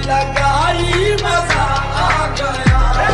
लगाई मजा आ गया।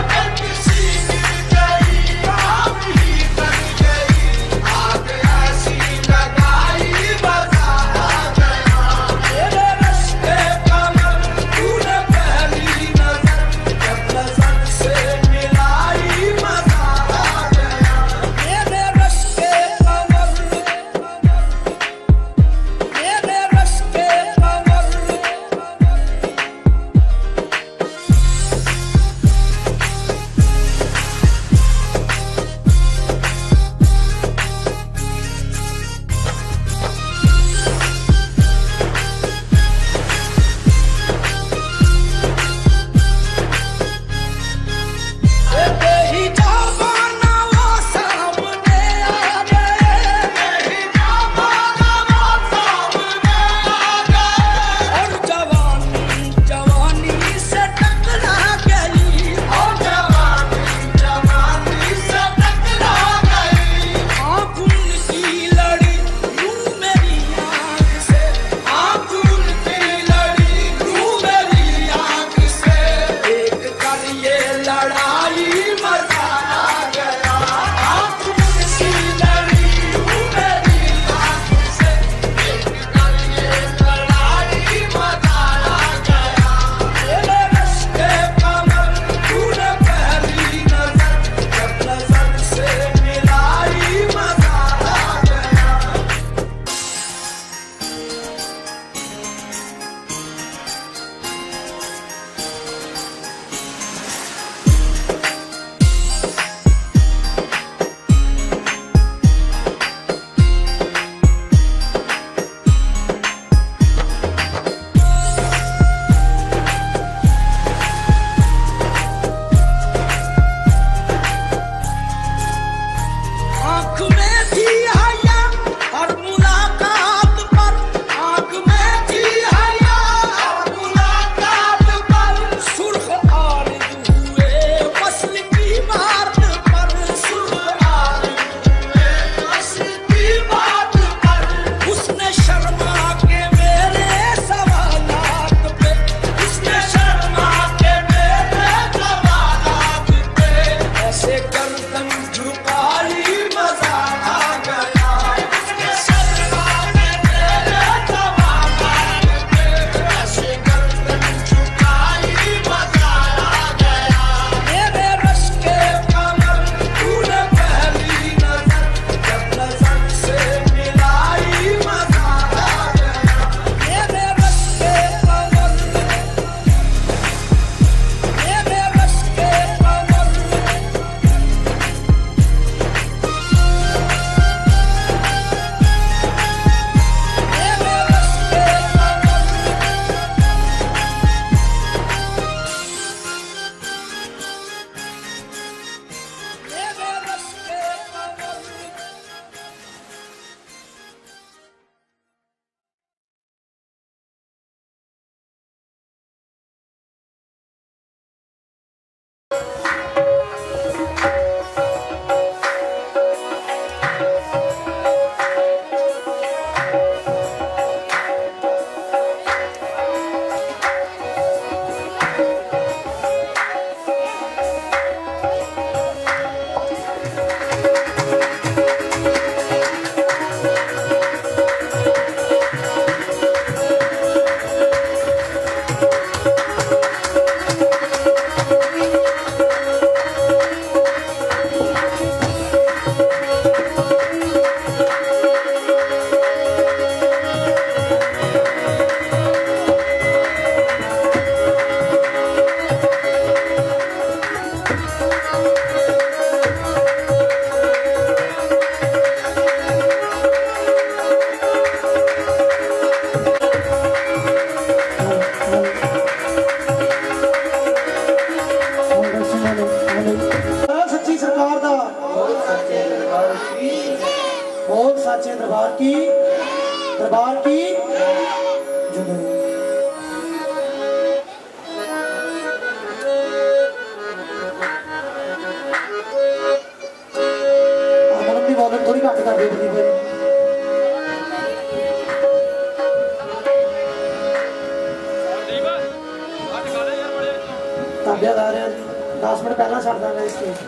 दरबार की थोड़ी घट कर दे आज्ञादार 10 मिनट पहला छड़ देंगे स्टेज।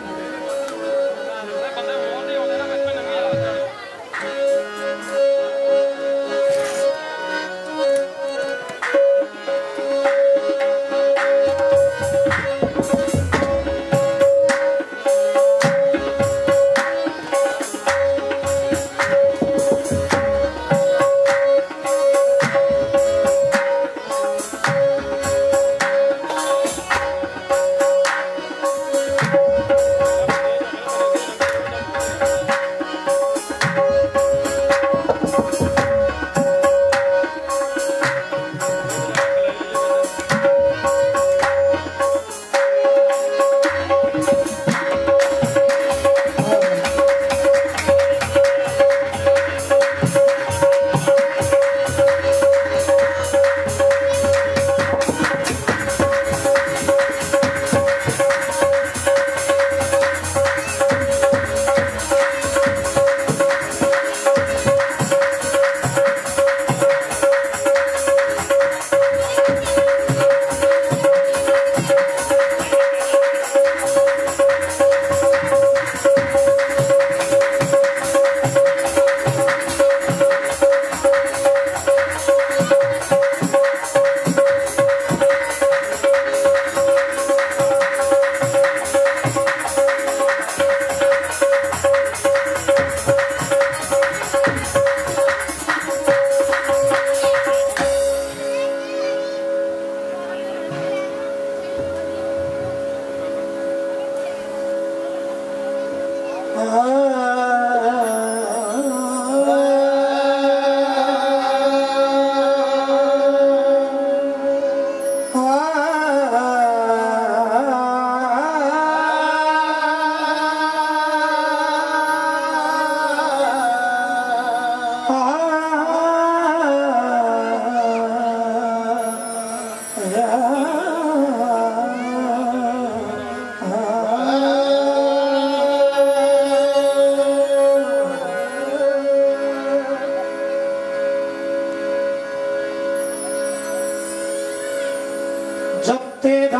तेरा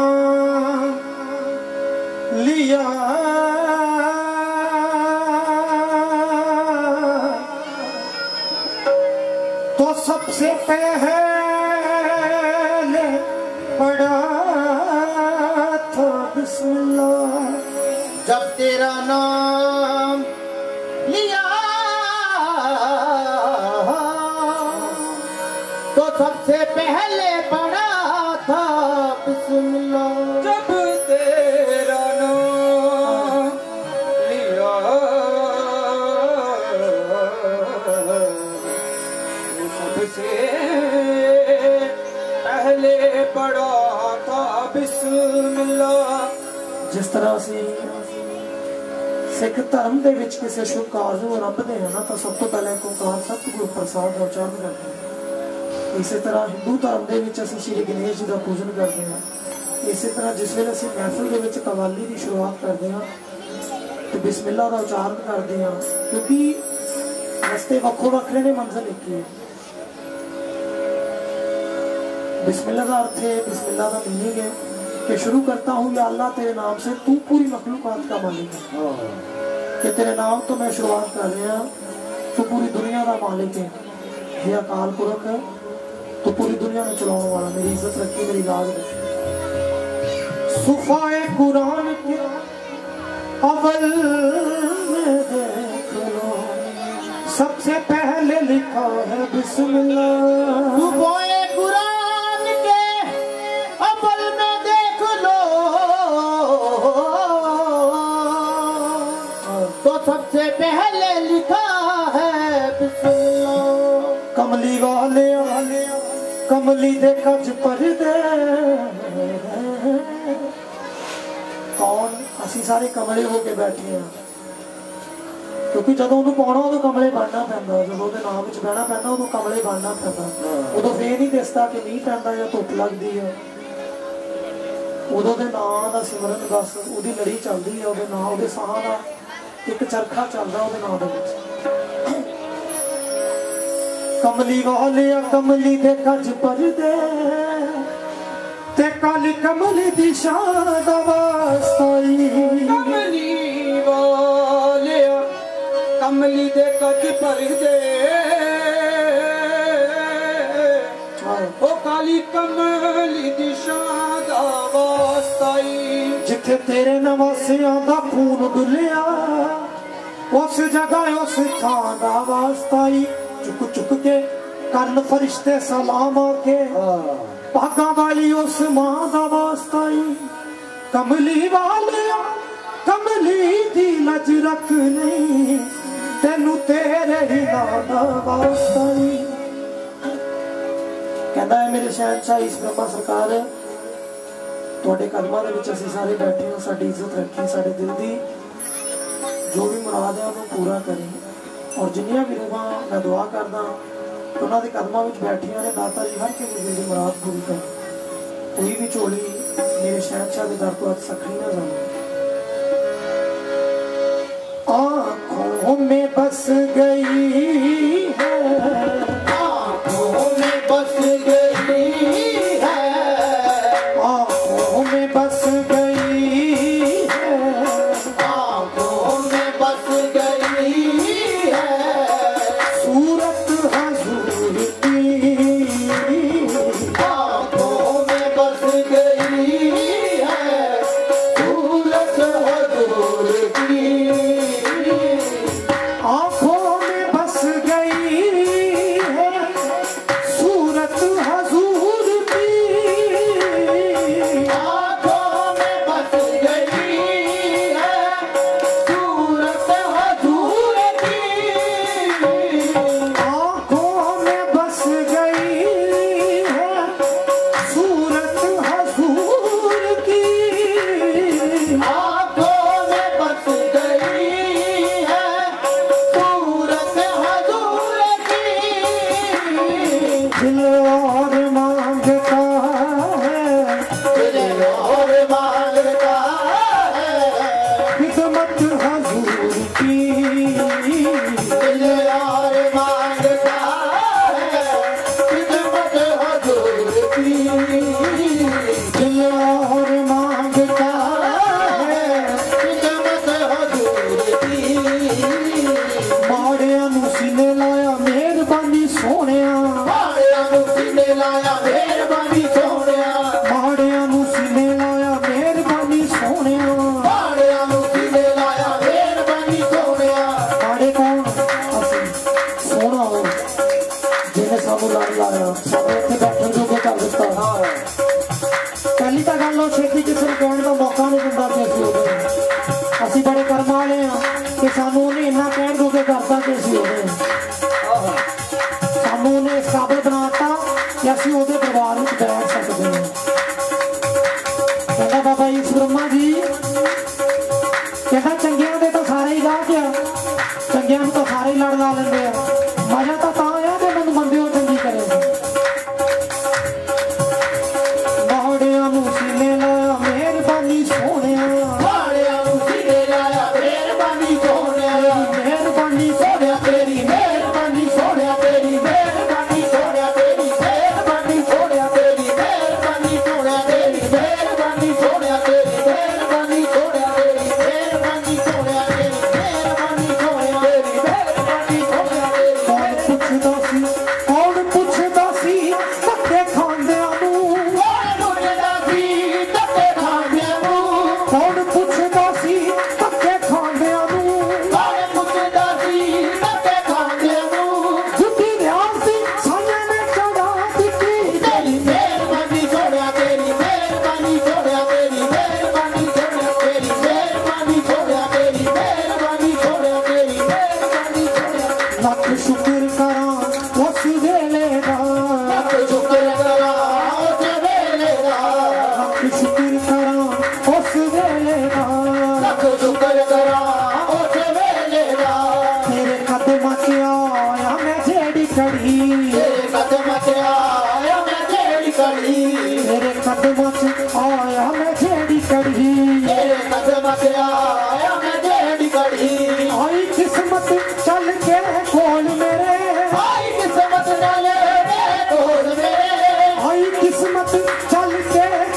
नाम लिया तो सबसे पहले पढ़ा था बिस्मिल्लाह। जब तेरा नाम लिया तो सबसे पहले पढ़ा था बिस्मिल्लाह। जब तेरा नाम लिया तो सबसे पहले पढ़ा था बिस्मिल्लाह। जिस तरह से सिख धर्म के किसी शुभ कारज को आरंभते हैं ना, तो सब तो पहले एक ओंकार सतगुरु प्रसाद का उच्चारण करते हैं। इसी तरह हिंदू धर्म के श्री गणेश जी का पूजन करते हैं। इसी तरह जिस वे असं महफिल के कवाली की शुरुआत करते हैं तो बिस्मिल्लाह का उच्चारण करते हैं, क्योंकि रस्ते वक्ो वखरे ने, मंजिल एक ही है। बिस्मिल्लाह का अर्थ है, बिस्मिल्लाह का मीनिंग है कि शुरू करता हूँ या अल्लाह तेरे नाम से, तू पूरी मखलूकात का मालिक है। कि तेरे नाम तो मैं शुरुआत कर रहा, तू पूरी दुनिया का मालिक है। ये अकाल पुरख है, तो पूरी दुनिया में चलाने वाला, मेरी इज्जत रखी, मेरी लाज रखी। सुफाए कुरान के अव्वल में देख लो, सबसे पहले लिखा है बिस्मिल्लाह। सुफाए कुरान के अव्वल में देख लो तो सबसे पहले लिखा है बिस्मिल्लाह। कमली वाले कमली दे कज पर दे, कौन असी सारे कमले होके बैठे हैं, क्योंकि जो उन्होंने पाना उदो कमले बनना पैंदा, जो नाम च बहना पैंदा उदो कमले बनना पैंदा। उदो फिर नहीं दिसता कि मीह पैंदा या धुप लगती है, उदो दे नाम का सिमरन बस उहदी लड़ी चलती है, उहदे नाम उहदे साह का एक चरखा चलता उहदे नाम दे विच। कमली वाले कमली दे कज पर दे, ते काली कमली दी शान दा वास्ताई कमली वालिया कमली दे कच पर दे ओ काली कमली दी शान दा वास्ताई जिथे तेरे नवासियां दा खून डुलिया उस जगह उस थां दा वास्ताई चुक चुक के करन फरिश्ते सलाम आके भागा वाली उस मां दा वास्ताई कमली वालिया कमली दी लज रख नहीं तेनू तेरे ही नाम दा वास्ताई कहता है मेरे शहनशाह इस ब्रह्मा सरकार तुहाडे कदमां दे विच असीं सारे बैठे हो साडी इज्जत रखी साडे दिल दी जो भी मुराद है उन्हें पूरा करें और जिन्नियां भी रूहां मैं दुआ करदा उन्हां दे कदमां विच बैठियां ने दाता जी हर किसी दिल दी मुराद पूरी कर कोई भी झोली मेरे शहनशाह दे दर तो अज सखनी ना जाए आँखों में बस गई है आँखों में बस गई है आँखों में बस गई है आँखों में बस गई है सूरत हजूर की आँखों में बस गई है सूरत हजूर की आँखों में बस गई है सूरत हजूर की आँखों में बस गई है सूरत हजूर की आँखों में बस गई है सूरत हजूर की आँखों में बस गई है सूरत हजूर की दिल और मांगता है दिल और मांगता है खिदमत हजूर की दिल और मांगता है खिदमत हजूर की दिल और मांगता है खिदमत हजूर की माड़ियां नूं सीने लाया मेहरबानी सोहणिया माड़ियां नूं सीने लाया मेहरबानी सोहणिया माड़ियां नूं सीने लाया मेहरबानी सोहणिया माड़ियां नूं सीने लाया मेहरबानी सोहणिया माड़े कौन असीं सोहना हो जिन्हें सानू लड़ लाया सानू इत्थे बैठण जोगे कर दित्ता पहली तो गल वो छेती किसी को कहने का मौका नहीं दिंदा कि असीं उहदे असीं बड़े कर्म वाले हाँ कि सानू उन्हें इन्ना कहण जोगे करता कि असीं उहदे सानू उन्हें इस काबिल बनाता कि असीं उहदे दरबार विच बैठ सकते हैं कहता बाबा ईस ब्रह्मा जी कहता चंगियां दे तो सारे ही गाह क्या चंगियां नूं तो सारे ही लड़ ला लेंदे आ मजा तो तां आ जे मैनूं मंदे हो चंगी करे माड़ियां नूं सीने लाया मेहरबानी सोहणिया माड़ियां नूं सीने लाया मेहरबानी सोहणिया मेहरबानी सोहणिया तेरी मेहरबानी सोहणिया तेरी मेहरबानी सोहणिया तेरी मेहरबानी सोहणिया तेरी मेहरबानी सोहणिया तेरी मेहरबानी सोहणिया तेरी मेहरबानी सोहणिया तेरी मेहरबानी सोहणिया तेरी मेहरबानी सोहणिया तेरी मेहरबानी सोहणिया तेरी कौन पुछदा सी धक्के खांदियां नूं कौन पुछदा सी धक्के खांदियां नूं झूठी ध्यान सी साइयां ने चढ़ा दित्ती लख शुक्र करां उस वेले दा लख शुक्र करां उस वेले दा तेरे कदमां च आया मैं जेड़ी कड़ी तेरे कदमां च आया मैं जेड़ी कड़ी आई किस्मत चल के कोल मेरे आई किस्मत चल के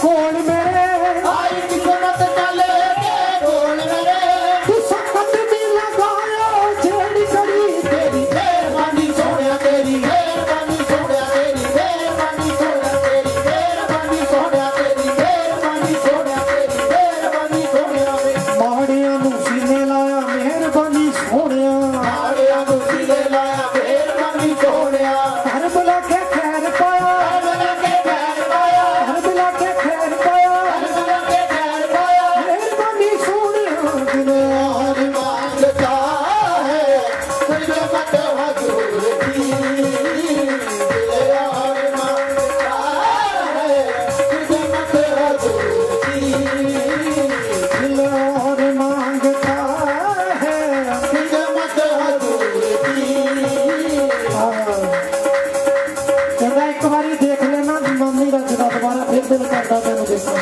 बारी देख लेना मम्मी रजदा दोबारा फिर दिल करता तेन देखना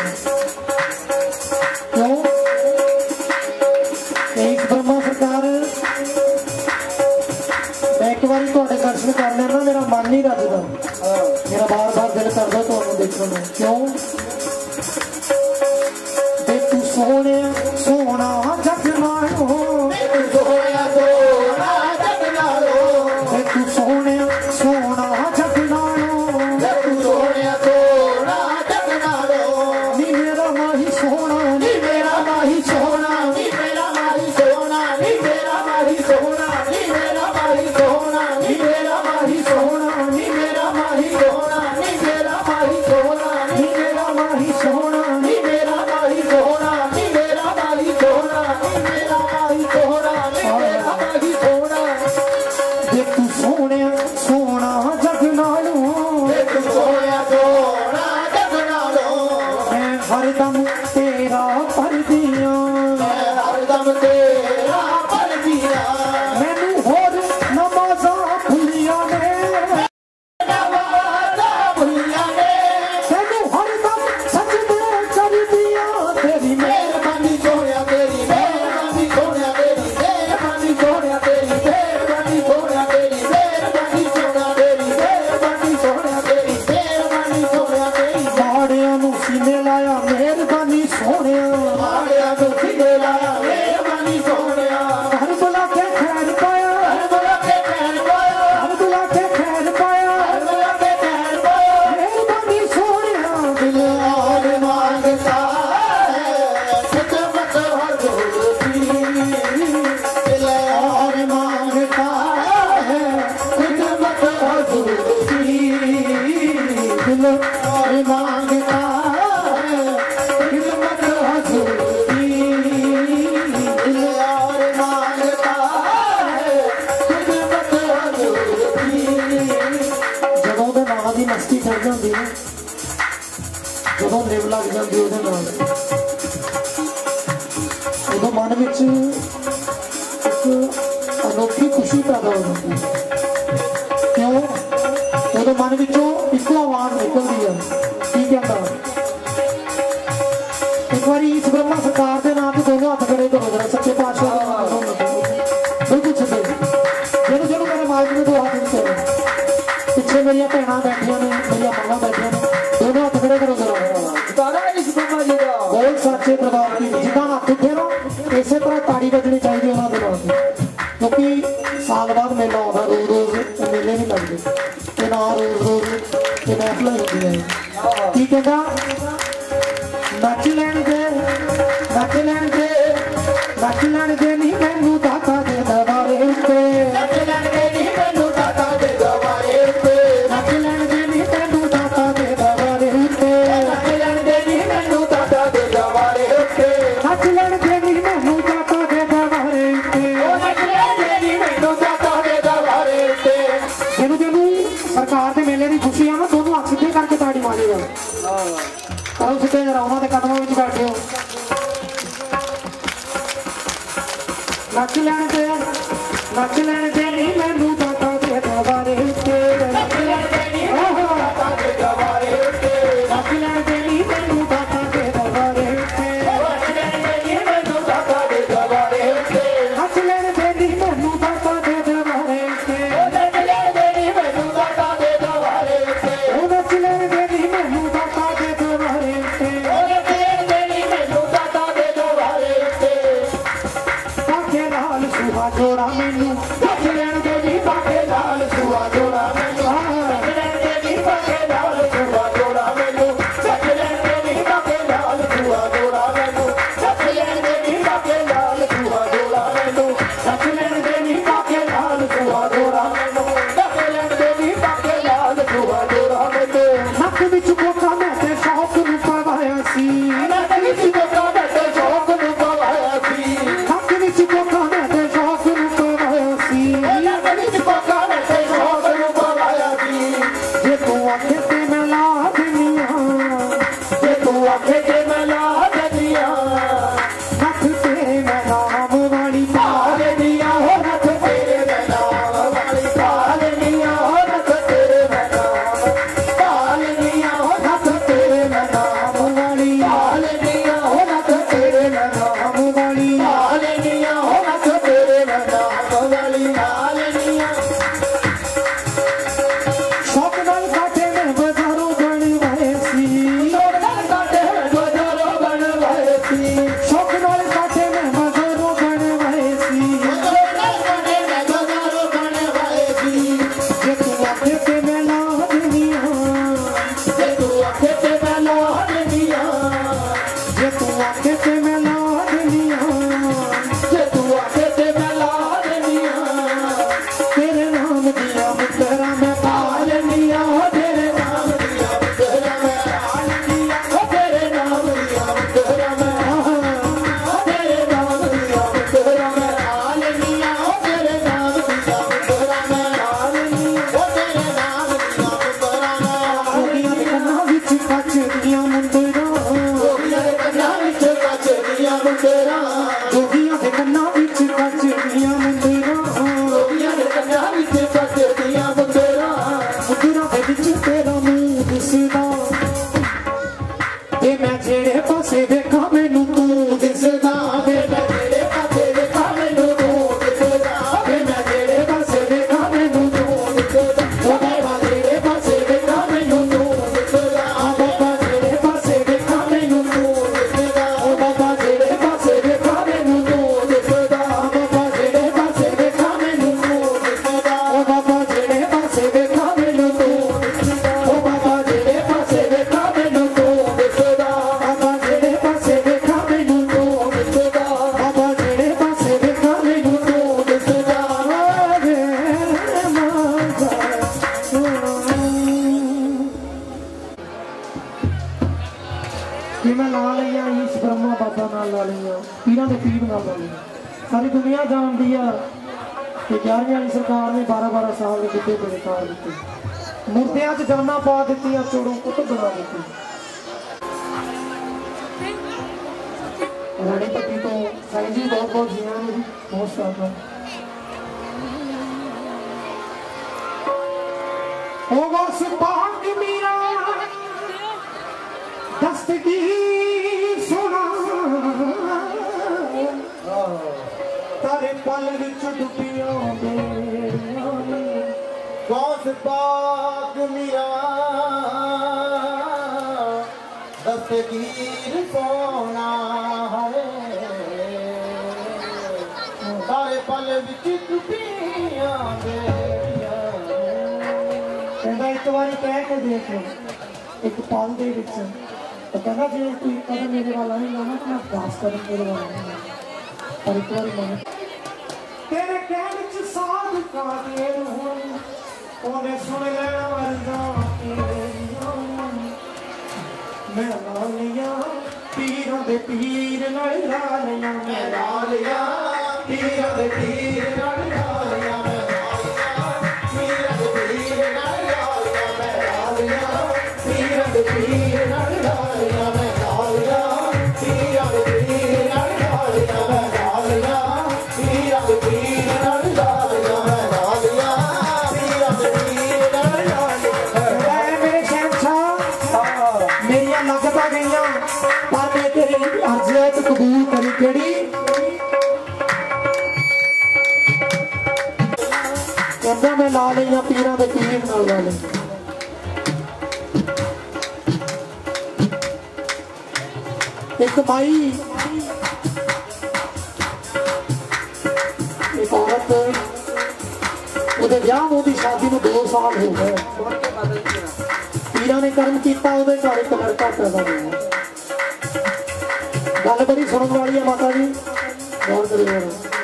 क्यों एक ब्रह्मा सरकार मैं एक बार थोड़े दर्शन कर लेना मेरा मन नहीं रजदा मेरा बार बार दिल करता तुहानू देखना क्यों देख तू सोने सोना जग नालो सोया सोना जग नालो देख तू सोने सोना जग नालो तू सोया सोना जग नालो नी मेरा माही सोना नी मेरा माही सोना नी मेरा माही सोना नी मेरा माही सोना नी मेरा माही सोना नी मेरा माही सोना नी मेरा माही सोना नी मेरा माही सोना नी मेरा माही सोना नी मेरा माही सोना नी मेरा माही सोना नी मेरा माही सोना नी मेरा माही सोना देख तू सोने सोना जग नालो तू सोया सोना जग नालो मैं हरदम तेरा पर दिया हरदम तेरा पर दिया मैनू होर नमाज़ा भुलिया ने नवाज़ा भुलिया ने तेनू हरदम सजदे कर दिया तेरी मेहरबानी सोनिया तेरी मेहरबानी सोनिया तेरी मेहरबानी सोनिया तेरी मेहरबानी सोनिया तेरी मेहरबानी सोनिया तेरी मेहरबानी सोनिया तेरी मेहरबानी सोनिया तेरी माड़ियां नू सीने लाया मेहरबानी सोनिया माड़िया तो सीने लाया मेहरबानी सोनिया हर बुला के खैर पाया हर बुला के खैर पाया हर बुला के खैर पाया हर बुला के खैर पाया मेहरबानी सोनिया दिल और मांगता है खिदमत हजूरी दिल और मांगता है खिदमत हजूरी दिल और मांगता है खिदमत हजूरी दिल और मांगता है खिदमत हजूरी ਜਦੋਂ ਦੇ ਨਾਂ ਦੀ ਮਸਤੀ ਚੜ ਜਾਂਦੀ ਹੈ ਜਦੋਂ ਨਿਵ ਲੱਗ ਜਾਂਦੀ ਉਹਦੇ ਨਾਲ ਉਦੋਂ ਮਨ ਵਿੱਚ ਇੱਕ ਅਨੋਖੀ ਖੁਸ਼ੀ ਪੈਦਾ ਹੋ ਜਾਂਦੀ ਹੈ ਕਿਉਂ ਉਦੋਂ ਮਨ ਵਿੱਚੋਂ ਇੱਕੋ ਆਵਾਜ਼ ਨਿਕਲਦੀ ਹੈ ਕੀ ਕਹਿੰਦਾ ਇੱਕ ਵਾਰੀ ਇਸ ਬ੍ਰਹਮਾ ਸਰਕਾਰ ਦੇ ਨਾਂ ਤੇ ਦੋਨੋਂ ਹੱਥ ਖੜੇ ਕਰੋ ਜਰਾ ਸੱਚੇ ਪਾਤਸ਼ਾਹ ਦੇ ਨਾਮ ਤੋਂ ਬਿਲਕੁਲ ਸਿੱਧੇ ਜਿਹਨੂੰ ਮੇਰੇ ਮਾਲਕ ਨੇ ਦੋ ਹੱਥ ਦਿੱਤੇ ਪਿੱਛੇ ਮੇਰੀਆਂ ਭੈਣਾਂ ਬੈਠੀਆਂ ਨੇ ਮੇਰੀਆਂ ਮਾਵਾਂ ਬੈਠੀਆਂ ਨੇ ਦੋਨੋਂ ਹੱਥ ਖੜੇ ਕਰੋ ਜਰਾ ਤਾਰਾ ਇਸ ਬ੍ਰਹਮਾ ਜੀ ਦਾ ਬੋਲ ਸੱਚੇ ਦਰਬਾਰ ਦੀ ਜਿੱਦਾਂ ਹੱਥ ਉੱਠੇ ਨਾ ਇਸੇ ਤਰ੍ਹਾਂ ਤਾੜੀ ਵੱਜਣੀ ਚਾਹੀਦੀ ਉਹਨਾਂ ਦੇ ਨਾਲ ਕਿਉਂਕਿ ਸਾਲ ਬਾਅਦ ਮੇਲਾ ਆਉਂਦਾ ਰੋਜ਼ ਰੋਜ਼ ਇਹ ਮੇਲੇ ਨਹੀਂ ਲੱਗਦੇ ਤੇ ਨਾ ਰੋਜ਼ ਰੋਜ਼ ਇਹ ਮਹਿਫਲਾਂ ਹੁੰਦੀਆਂ ਨੇ ਕੀ ਕਹਿੰਦਾ ਨੱਚ ਲੈਣ ਦੇ ਨੱਚ ਲੈਣ ਦੇ ਨੱਚ ਲੈਣ ਦੇ ਨਹੀਂ ਮੈਨੂੰ ਦਾਤਾ ਦੇ ਦਰਬਾਰੇ ਉੱਤੇ ਨੱਚ ਲੈਣ ਦੇ ਨਹੀਂ ਮੈਨੂੰ ਦਾਤਾ ਦੇ ਦਰਬਾਰੇ ਉੱਤੇ ਨੱਚ ਲੈਣ ਦੇ ਨਹੀਂ ਮੈਨੂੰ ਦਾਤਾ ਦੇ ਦਰਬਾਰੇ ਉੱਤੇ ਨੱਚ ਲੈਣ ਦੇ ਨਹੀਂ ਮੈਨੂੰ ਦਾਤਾ ਦੇ ਦਰਬਾਰੇ ਉੱਤੇ ਨੱਚ ਲੈਣ ਦੇ ਨਹੀਂ ਮੈਨੂੰ ਦਾਤਾ ਦੇ ਦਰਬਾਰੇ ਉੱਤੇ ਨੱਚ ਲੈਣ ਦੇ ਨਹੀਂ ਮੈਨੂੰ ਦਾਤਾ ਦੇ ਦਰਬਾਰੇ ਉੱਤੇ ਜਿਹਨੂੰ ਸਰਕਾਰ ਦੇ ਮੇਲੇ ਦੀ ਖੁਸ਼ੀ ਆ ਨਾ ਦੋਨੋਂ ਹੱਥ ਸਿੱਧੇ ਕਰਕੇ ਤਾੜੀ ਮਾਰੇਗਾ ਕਰੋ ਸਿੱਧੇ ਜਰਾ ਉਹਨਾਂ ਦੇ ਕਦਮਾਂ ਵਿੱਚ ਬੈਠੇ ਹੋ ਨੱਚ ਲੈਣ ਦੇ ਨਹੀਂ ਮੈਨੂੰ ਦਾਤਾ ਦੇ ਦਰਬਾਰੇ ਉੱਤੇ ਨੱਚ ਲੈਣ ਦੇ ਨਹੀਂ ਮੈਨੂੰ ਦਾਤਾ ਦੇ ਦਰਬਾਰੇ ਉੱਤੇ ਨੱਚ ਲੈਣ ਦੇ ਨਹੀਂ ਮੈਨੂੰ ਦਾਤਾ ਦੇ ਦਰਬਾਰੇ ਉੱਤੇ ਨੱਚ ਲੈਣ ਦੇ ਨਹੀਂ ਮੈਨੂੰ ਦਾਤਾ ਦੇ ਦਰਬਾਰੇ ਉੱਤੇ ਨੱਚ ਲੈਣ ਦੇ ਨਹੀਂ ਮੈਨੂੰ ਦਾਤਾ ਦੇ ਦਰਬਾਰੇ ਉੱਤੇ ਨੱਚ ਲੈਣ ਦੇ ਨਹੀਂ ਮੈਨੂੰ ਦਾਤਾ ਦੇ ਦਰਬਾਰੇ ਉੱਤੇ ਉਹ ਨੱਚ ਲੈਣ ਦੇ ਨਹੀਂ ਮੈਨੂੰ ਦਾਤਾ ਦੇ ਦਰਬਾਰੇ ਉੱਤੇ ਨੱਚ ਲੈਣ ਦੇ ਨਹੀਂ ਮੈਨੂੰ ਦਾਤਾ ਦੇ ਦਰਬਾਰੇ ਉੱਤੇ ਬਾਕੇ ਨਾਲ ਸੁਹਾ ਜੋੜਾ ਮੈਨੂੰ ਨੱਚ ਲੈਣ ਦੇ ਨਹੀਂ ਦਾਤਾ विच तेरा मुंह दिसदा ते मैं जेड़े पासे वेखा मैनू तू दिसदा वे मैं जेड़े पासे वेखा मैनू तू दिसदा वे मैं जेड़े पासे वेखा मैनू तू दिसदा ओ बाबा जेड़े पासे वेखा मैनू तू दिसदा ओ बाबा जेड़े पासे वेखा मैनू तू दिसदा ओ बाबा जेड़े पासे वेखा मैनू तू दिसदा ओ बाबा जेड़े पासे वेखा मैनू तू दिसदा ओ बाबा जेड़े पासे वेखा मैनू तू दिसदा ओ बाबा जेड़े पासे वेखा मैनू तू दिसदा बाबा जेड़े पासे वेखा मैनू तू दिसदा बाबा जेड़े पासे वेखा मैनू तू दिसदा वे मांगा कि मैं ला लिया इस ब्रह्मा बाबा नाल ला लिया पीरां दे पीर नाल ला लिया सारी दुनिया जानदी आ कि 11वीं वाली सरकार ने 12-12 साल के बुढ़े बड़े कार दिते मुर्दियां च जाना पा दित्तियां चोड़ों कुतुब बना दित्ती रानी पट्टी तो साईं जी बहुत बहुत जिया ने जी बहुत शानदार ओ गौस पाक मीरा दस्तगीर सुना तारे पल विच डुबिया बेड़ियां गौस पाक मीरा दस्तगीर सोना है तारे पल विच डुबिया बेड़ियां कहंदा एक बारी कह के देख लो एक पल दे विच तो कहना जे कोई कदम मेरे वाला नहीं लाना तो मैं 10 कदम मेरे वाला नहीं लाना पर एक बार मन तेरे कहने विच साध का देर होई ओने सुन लेना मरदा मैं ला लिया पीरां दे पीर नाल ला लिया मैं ला लिया पीरां दे पीर नाल ला लिया मैं पीरां दे पीर नाल ला लिया मैं ला लिया पीरां दे पीर नाल ला लिया मैं ला लिया पीरां दे पीर नाल ला लिया मैं ला लिया पीरां दे पीर नाल ला लिया मैं ला लिया पीरां दे पीर नाल ला लिया मेरे शहंशाह मेरियां लगता गईयां पर मैं तेरी अर्ज़ कबूल करी केड़ी कहंदा मैं ला लिया पीरां दे पीर नाल ला लिया एक भाई एक औरत ਉਹਦੇ ਵਿਆਹ ਨੂੰ ਦੀ शादी ਨੂੰ 2 साल हो गए पीरां ने कर्म किया ਉਹਦੇ ਘਰ ਇੱਕ ਲੜਕਾ ਪੈਦਾ ਹੋਇਆ गल बड़ी सुनने वाली है माता जी गौर करिए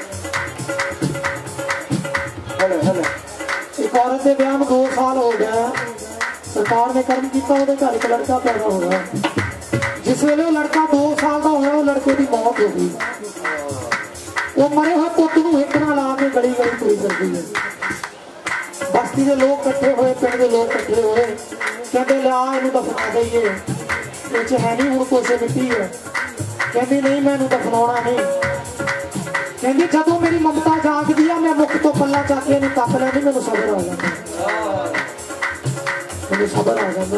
एक औरत के ब्याह में 2 साल हो गया सरकार ने कर्म किया ਉਹਦੇ घर एक लड़का पैदा हो गया जिस वेले लड़का 2 साल का होया वो लड़के की मौत हो गई वो मरे हुए पुत नूं एक ना ला के गली गली तुरी करती है बस्ती के लोग इकट्ठे हुए पिंड के लोग इकट्ठे हुए कहते लिया इनू दफना दईए है नहीं हुण कुछ मिट्टी है कहती नहीं मैं दफनाउणा नहीं कहती जदों मेरी ममता जागदी है मैं मुख तो पल्ला चक के तक लैंदी मैनूं सबर आ जाता मैनूं सबर आ जाता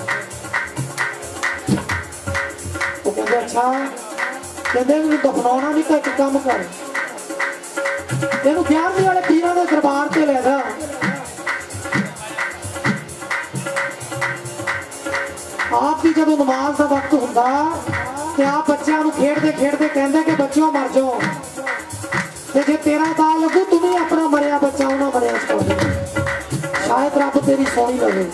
वो कहते अच्छा कहते मैनूं दफनाउणा नहीं तो एक काम कर इहनूं 11वीं वाले पीरां दे दरबार ते ले जा आप भी जदों नमाज का वक्त हुंदा ते आप बच्चों को खेडते खेडते कहते कि बच्चों मर जाओ ते जे तेरा दाल लगू तुम ही अपना मरिया बच्चा उन्हें मरिया छोड़ दे शायद रब तेरी सोनी लगे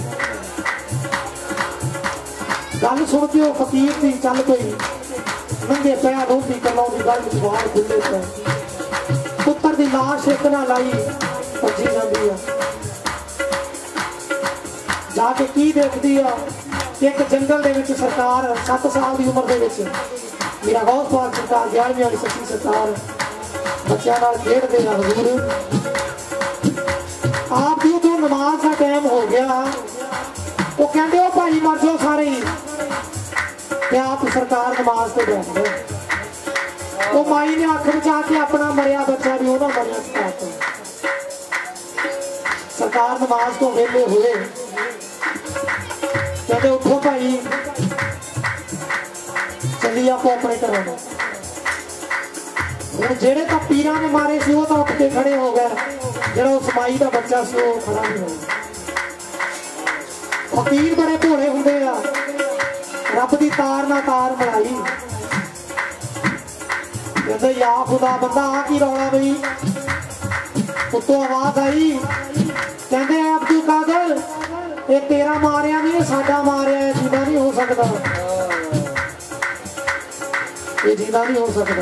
गल सुन के वो फकीर थी चल कोई नंगे पैर रोटी करवाऊँ गल जवान खुले पे पुत्र की लाश एक ना लाई भजी जाती है जाके की देखती है एक जंगल दे विच सरकार 7 साल की उम्र दे विच मेरा गौस पाक सरकार 11वीं वाली सच्ची सरकार बच्चों नाल खेडदे आ हजूर आप दी तो नमाज का टाइम हो गया वो कहते हो भाई मर जाओ सारे ही आप सरकार नमाज से बैठ गए वो माई ने अख बचा के अपना मरिया बच्चा भी उन्होंने मरिया सरकार नमाज तो वेले हुए कहते उठो भाई चलिए आप अपने घरों में। हूँ जेड़े तो पीर ने मारे से तो उठ के खड़े हो गए, जो उस माई का बच्चा से वो खड़ा नहीं हो। फकीर बड़े भोले होंगे आ, रब की तार ना तार मिलाई। कहते या खुदा बंदा आ की रौला बई। उत्तों आवाज आई, कहते अब्दुल कादर ये तेरा मारिया नहीं, साडा मारिया है, जीदा नहीं हो सकता, ये जीदा नहीं हो सकता।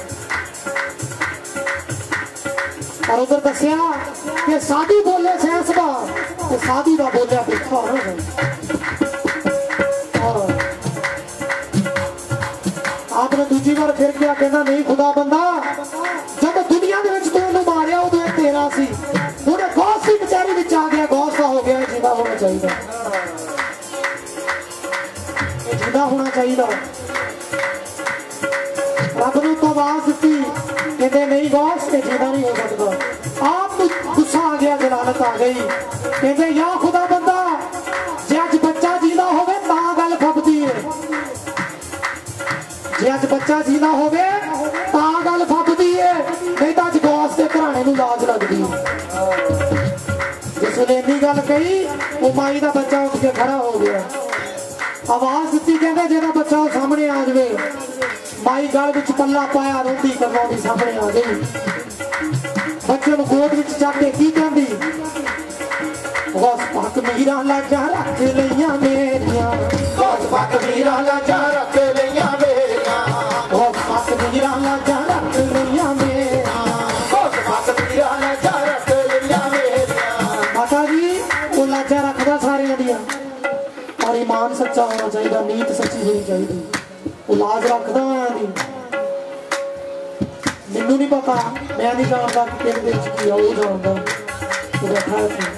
और उधर दसिया कि साधु बोले सहसबा, तो साधु का बोलिया पिछा होना। और आपने दूसरी बार फिर क्या कहना, नहीं खुदा बंदा जब दुनिया के तू मारिया उदो तेरा सी, उन्हें गौस की बेचारी विच आ गया, गौस का हो गया, जीदा होना चाहिए, जीदा होना चाहिए। रब ने तो आवाज दी, कहते नहीं गौस के जीदा नहीं हो सकता। आप गुस्सा आ गया, जलालत आ गई, कहते या खुदा बंदा जे अज बच्चा जीदा होवे तां गल फबदी है, जे अज बच्चा जीदा होवे तां गल फबदी है, नहीं तो अज गौस के घराने नूं लाज लगदी है। जिसने इन्नी गल कही वो माई का बच्चा उठ के खड़ा हो गया, आवाज दी, कहते जेदा बच्चा सामने आ जाए। माई गल विच पल्ला पाया, रोटी करना भी सामने आ गई, बच्चे को गोद विच चक के की कहंदी, गौस पाक मीरा लाजा रख लईयां मेरियां, गौस पाक मीरा लाजा रख लईयां मेरियां, गौस पाक मीरा लाजा रख लईयां मेरियां, गौस पाक मीरा लाजा रख लईयां मेरियां। माता जी वो लाजा रखदा सारियां दियां, और ईमान सच्चा होना चाहिए, नीत सच्ची होनी चाहिए, वो लाज रखदा नहीं। मैनू नहीं पता, मैं नहीं जानता कि की वो जानता, वो बैठा है।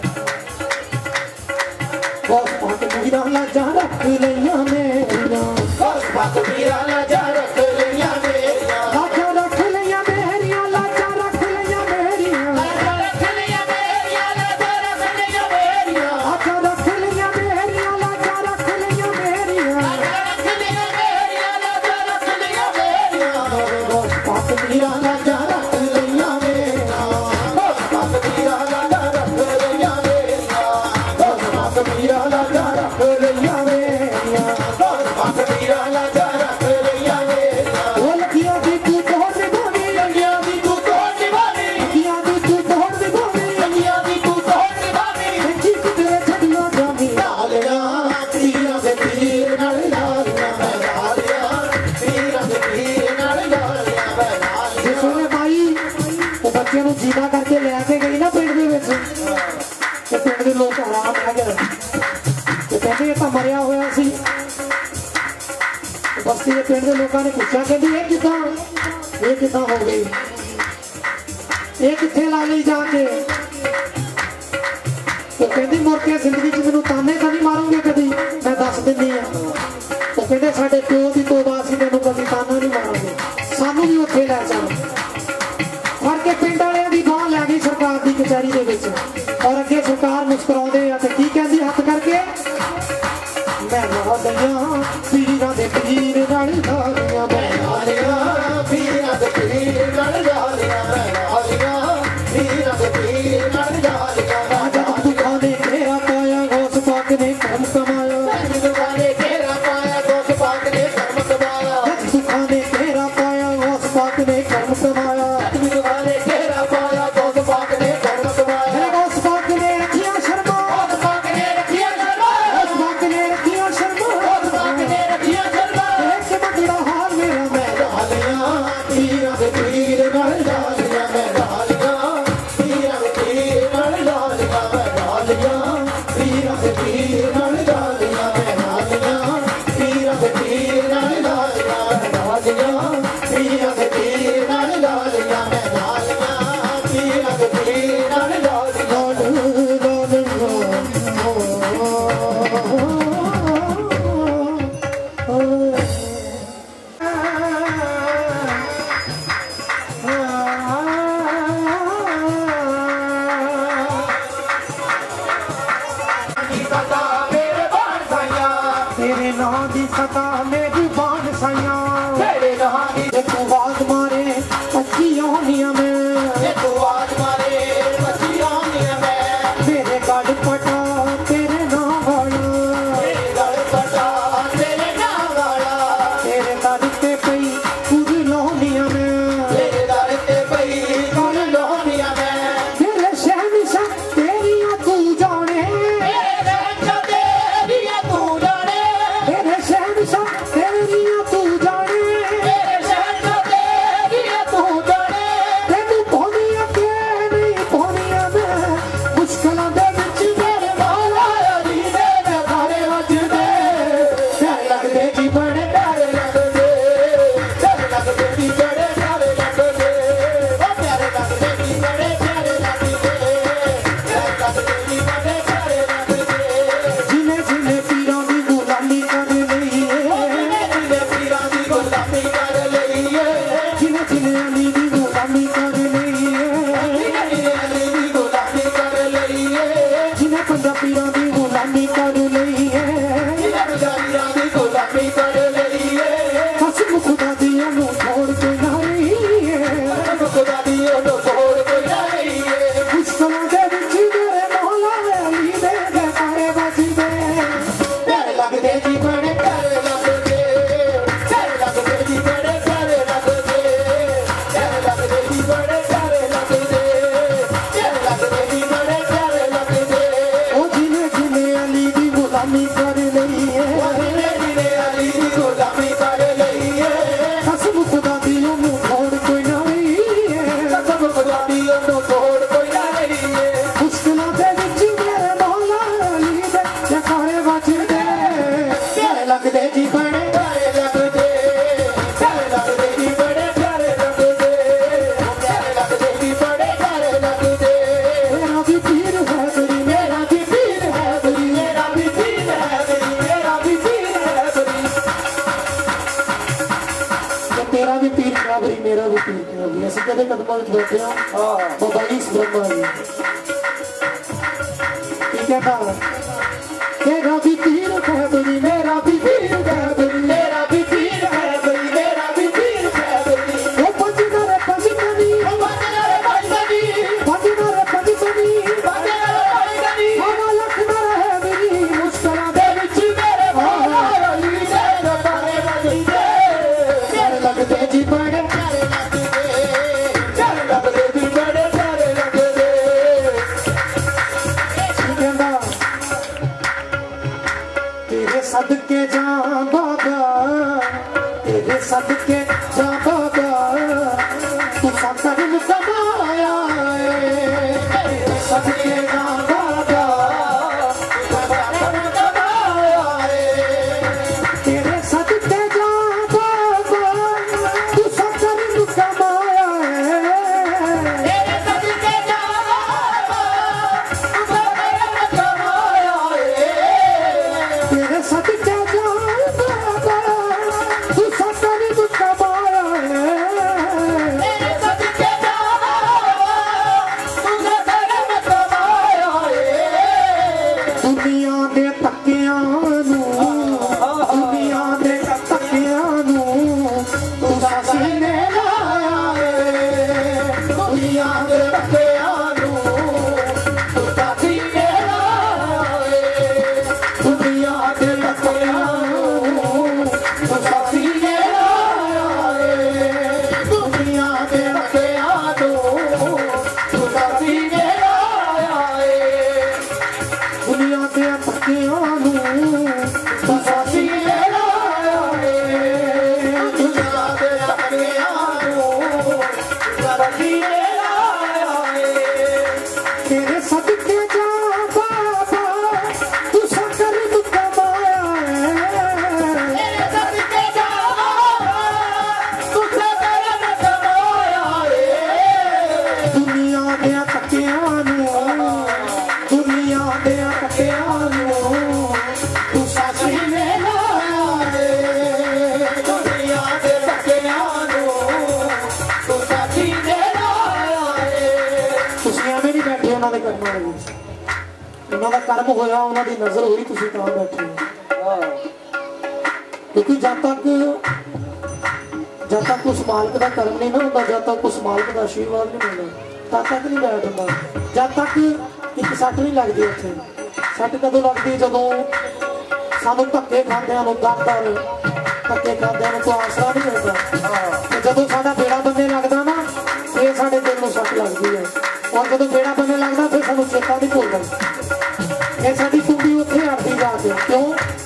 गौस पाक मीरा लाजा रख लईयां मेरियां, गौस पाक मीरा लाजा रख लईयां मेरियां, लाजा रख लईयां मेरियां, लाजा रख लईयां मेरियां, लाजा रख लईयां मेरियां, लाजा रख लईयां मेरियां, लाजा रख लईयां मेरियां, लाजा रख लईयां मेरियां, लाजा रख लईयां मेरियां, लाजा रख लईयां मेरियां। गौस पाक मीरा लाजा रख लईयां मेरियां, गौस पाक मीरा लाजा रख लईयां मेरियां, गौस पाक मीरा लाजा रख लईयां मेरियां, गौस पाक मीरा लाजा रख लईयां मेरियां। वो लखिया दी तू तोड़ निभावी, लंगिया दी तू तोड़ निभावी, लखिया दी तू तोड़ निभावी, लंगिया दी तू तोड़ निभावी। जी किते छड़िया जावी, लालियां पीरां दे पीर नाल लालियां मैं लालियां, पीरां दे पीर नाल लालियां मैं लालियां। जिसने माई वो बच्चे को जीदा करके लैके गई ना पिंड दे विच, ते पिंड दे लोग हैरान रह गए, ते कहंदे ये तां मरिया होया सी। बस्ती के पिंड दे लोकां ने पूछा, कहंदी ये किदां हो गई, ये कित्थे ला लई जाके। तो कहंदी मुड़ के जिंदगी च मैनूं ताने तां नहीं मारोगे कदी, मैं दस दिंदी आ। तो कहंदे साडे प्यो दी तौबा सी, तैनूं कदी ताना नहीं मारोगे, सानू भी उत्थे लै चल। फड़ के पिंड वालियां दी बांह लै गई सरकार दी कचहरी दे विच, और अगे सरकार मुस्कुराउंदे आ ते की कहंदी हत्थ करके, मैं लालियां पीरां दे पीर नाल लालियां, मैं लालियां पीरां दे पीर नाल लालियां मैं लालियां, पीरां दे पीर नाल लालियां। राजा दुखा ने तेरा पाया, गौस पाक ने कर्म कमाया, दुखा ने तेरा पाया, गौस पाक ने कर्म कमाया, दुखा ने तेरा पाया, गौस पाक ने कर्म कमाया, दुखा ने तेरा पाया, गौस पाक ने कर्म कमाया। गौस पाक ने रखिया शर्मा, गौस पाक ने रखिया शर्मा, गौस पाक ने रखिया शर्मा, गौस पाक ने रखिया शर्मा। एक बड़ा हाल मेरा मैं लालियां पीरां दे पीर नाल लालियां मैं लालियां, पीरां दे पीर नाल लालियां मैं लालियां, पीरां दे पीर नाल लालियां मैं लालियां, पीरां दे पीर नाल लालियां मैं लालियां, पीरां दे पीर नाल लालियां मैं लालियां, पीरां दे पीर नाल लालियां। दादा तेरे नाम दी सदा मेरी बान साइया तेरे नाम दी तू आवाज मारे अच्छी होनिया में तू आवाज मारे अच्छी होनिया में मेरे गल पटा तेरे नाम वाला मेरे गल पटा तेरे नाम वाला तेरे दर ते पई पूरी लोनिया में तेरे दर ते पई पूरी लोनिया में तेरे शहनिशाह तेरिया तू जाने तेरे तेरिया तू जाने तेरे शहनिशाह तेरिया तू जाने तेरे शहनिशाह तेरिया तू जाने तेनू पौनिया के नहीं पौनिया में मुश्किलों दे विच मेरे मौला अली दे नगारे वजदे प्यारे लगदे जी बड़े प्यारे लगदे प्यारे लगदे जी बड़े प्यारे लगदे ओ प्यारे लगदे जी बड़े प्यारे लगदे प्यारे लगदे जी बड़े प्यारे लगदे जिन्हें जिन्हें पीरों की गुलामी कर लई जिन्हें पीरां दी गुलामी कर लई जिन्हें जिन्हें अली की गुलामी कर लई जिन्हें अली दी गुलामी कर लई जिन्हें पंजाबीरां की गुलामी कर लई जिन्हें पंजाबीरां दी गुलामी कर लई कसम खुदा दी ओनू छोड़ के ना रही खुदा दी ओनू छोड़ के नहीं मुश्किलों दे विच मेरे मौला अली दे जयकारे वजदे प्यारे लगदे जी बड़े प्यारे लगदे प्यारे लगदे जी बड़े प्यारे लगदे प्यारे लगदे जी बड़े प्यारे लगदे प्यारे लगदे जी बड़े प्यारे लगदे ओ जिन्हें जिन्हें अली की गुलामी कर लई जिन्हें अली दी गुलामी कर लई कसम खुदा दी ओनू छोड़ कोई ना रही कसम खुदा दी ओनू छोड़ कोई ना रही मुश्किलों दे विच मेरे मौला अली दे जयकारे वजदे प्यारे लगदे जी बड़े प्यारे लगदे प्यारे लगदे जी बड़े प्यारे लगदे प्यारे लगदे जी बड़े प्यारे लगदे मेरा भी पीर है बड़ी मेरा भी पीर है बड़ी मेरा भी पीर है बड़ी मेरा भी पीर है बड़ी तो तेरा भी पीर बराबरी मेरा भी पीर बराबरी ऐसे कदे कदमों में बैठे हो बाबा जी ब्रह्मा जी ठीक है ना तेरा भी पीर है बड़ी मेरा भी पीर है बड़ी मेरा भी पीर है बड़ी मेरा भी पीर है बड़ी वो पंजना रे पंजनी बाजे रे भाई बनी पंजना रे पंजनी बाजे रे भाई बनी बाबा लखना है मेरी मुश्किलों दे विच मेरे मौला अली दे नगारे वजदे प्यारे लगदे जी बड़े प्यारे लगदे प्यारे लगदे जी बड़े प्यारे लगदे कहना तेरे सदके जा बाबा तेरे सदके जा बाबा तू साकरम कमाया तेरे सदके जा बाबा तेरे सदके जा बाबा तू साकरम कमाया तेरे सदके जा तेरे सदके जा बाबा तू साकरम कमाया तेरे सदके जा तुझे करम कमाया दुनिया दे तकियां नू दुनिया दे तकियां नू तू सीने लाया दुनिया दे तकियां नू तू सीने लाए दुनिया दे तकियां नू तू सीने लाए दुनिया दे तकियां नू तू सीने लाए दुनिया दे तकियां नू तू सीने लाए दुनिया दे तकियां नू तू सीने लाए तेरे सदके जा बाबा तू साकरम कमाया तेरे सदके जा तुझे करम कमाया दुनिया दे तकियां नू दुनिया दे तकियां नू तू सीने लाए दुनिया दे तकियां नू तू सीने लाए ਤੁਸੀਂ ਐਵੇਂ ਨਹੀਂ ਬੈਠੇ ਉਹਨਾਂ ਦੇ ਕਰਮਾਂ ਦੇ ਵਿੱਚ ਉਹਨਾਂ ਦਾ ਕਰਮ ਹੋਇਆ ਉਹਨਾਂ ਦੀ ਨਜ਼ਰ ਹੋਈ ਤੁਸੀਂ ਤਾਂ ਬੈਠੇ ਹੋ क्योंकि जब तक उस मालिक का कर्म नहीं ना होता, जब तक उस मालिक का आशीर्वाद नहीं मिलता, तब तक नहीं बैठ होता। जब तक एक सट नहीं लगती उत्थे। सट कदों लगती जदों सानू धक्के खांदियां नूं दर-दर धक्के खांदियां नूं कोई आसरा नहीं मिलता। जदों साडा बेड़ा बन्ने लगदा ना फिर साडे दिल नूं सट लगदी है। और जदों बेड़ा बन्ने लगदा फिर सानू चेता नहीं भुलदा। ये साडी कुंडी उत्थे अड़दी जाके क्यों?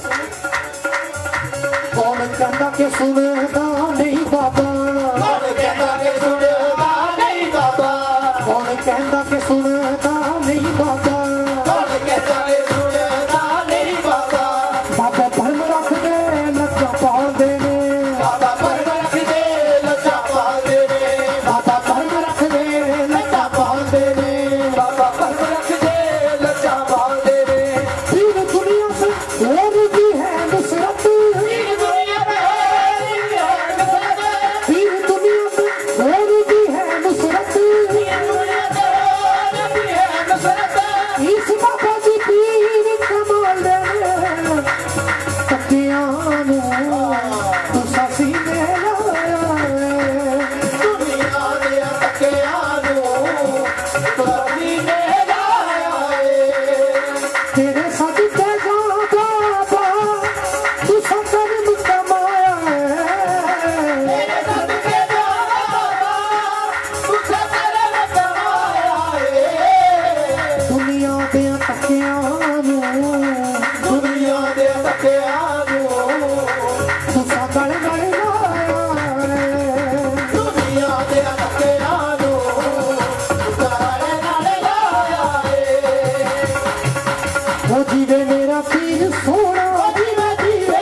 कौन कहता कि सुनदा नहीं बाबा, कौन कहता कि सुनदा नहीं बाबा, कौन कहता कि सुनदा नहीं बाबा, कौन कहता कि सुनदा नहीं बाबा। बाबा भरम रख दे लच्चा पाल दे ने, बाबा भरम रख दे लच्चा पाल दे ने, बाबा भरम रख दे लच्चा पाल दे ने, बाबा भरम रख दे लच्चा पाल दे ने। फिर दुनिया से और भी है नुसरत, फिर दुनिया में है नुसरत, फिर दुनिया से और भी है नुसरत, फिर दुनिया में और भी है नुसरत। इस बाबा जी पीर कमाल दे तकियां नूं तुसां सीने लाया दुनिया दे तकियां नूं तुसां सीने लाया है। तेरे सदके जा बाबा तुसां कर्म कमाया तेरे सदके जा बाबा तुसां कर्म कमाया है। दुनिया दे तकियां नूं दुनिया दे तकियां नूं तुसां गल गल लाया दुनिया दे तकियां नूं तुसां नाल लाया है। ओ जीवे मेरा पीर सोना, जीवे जीवे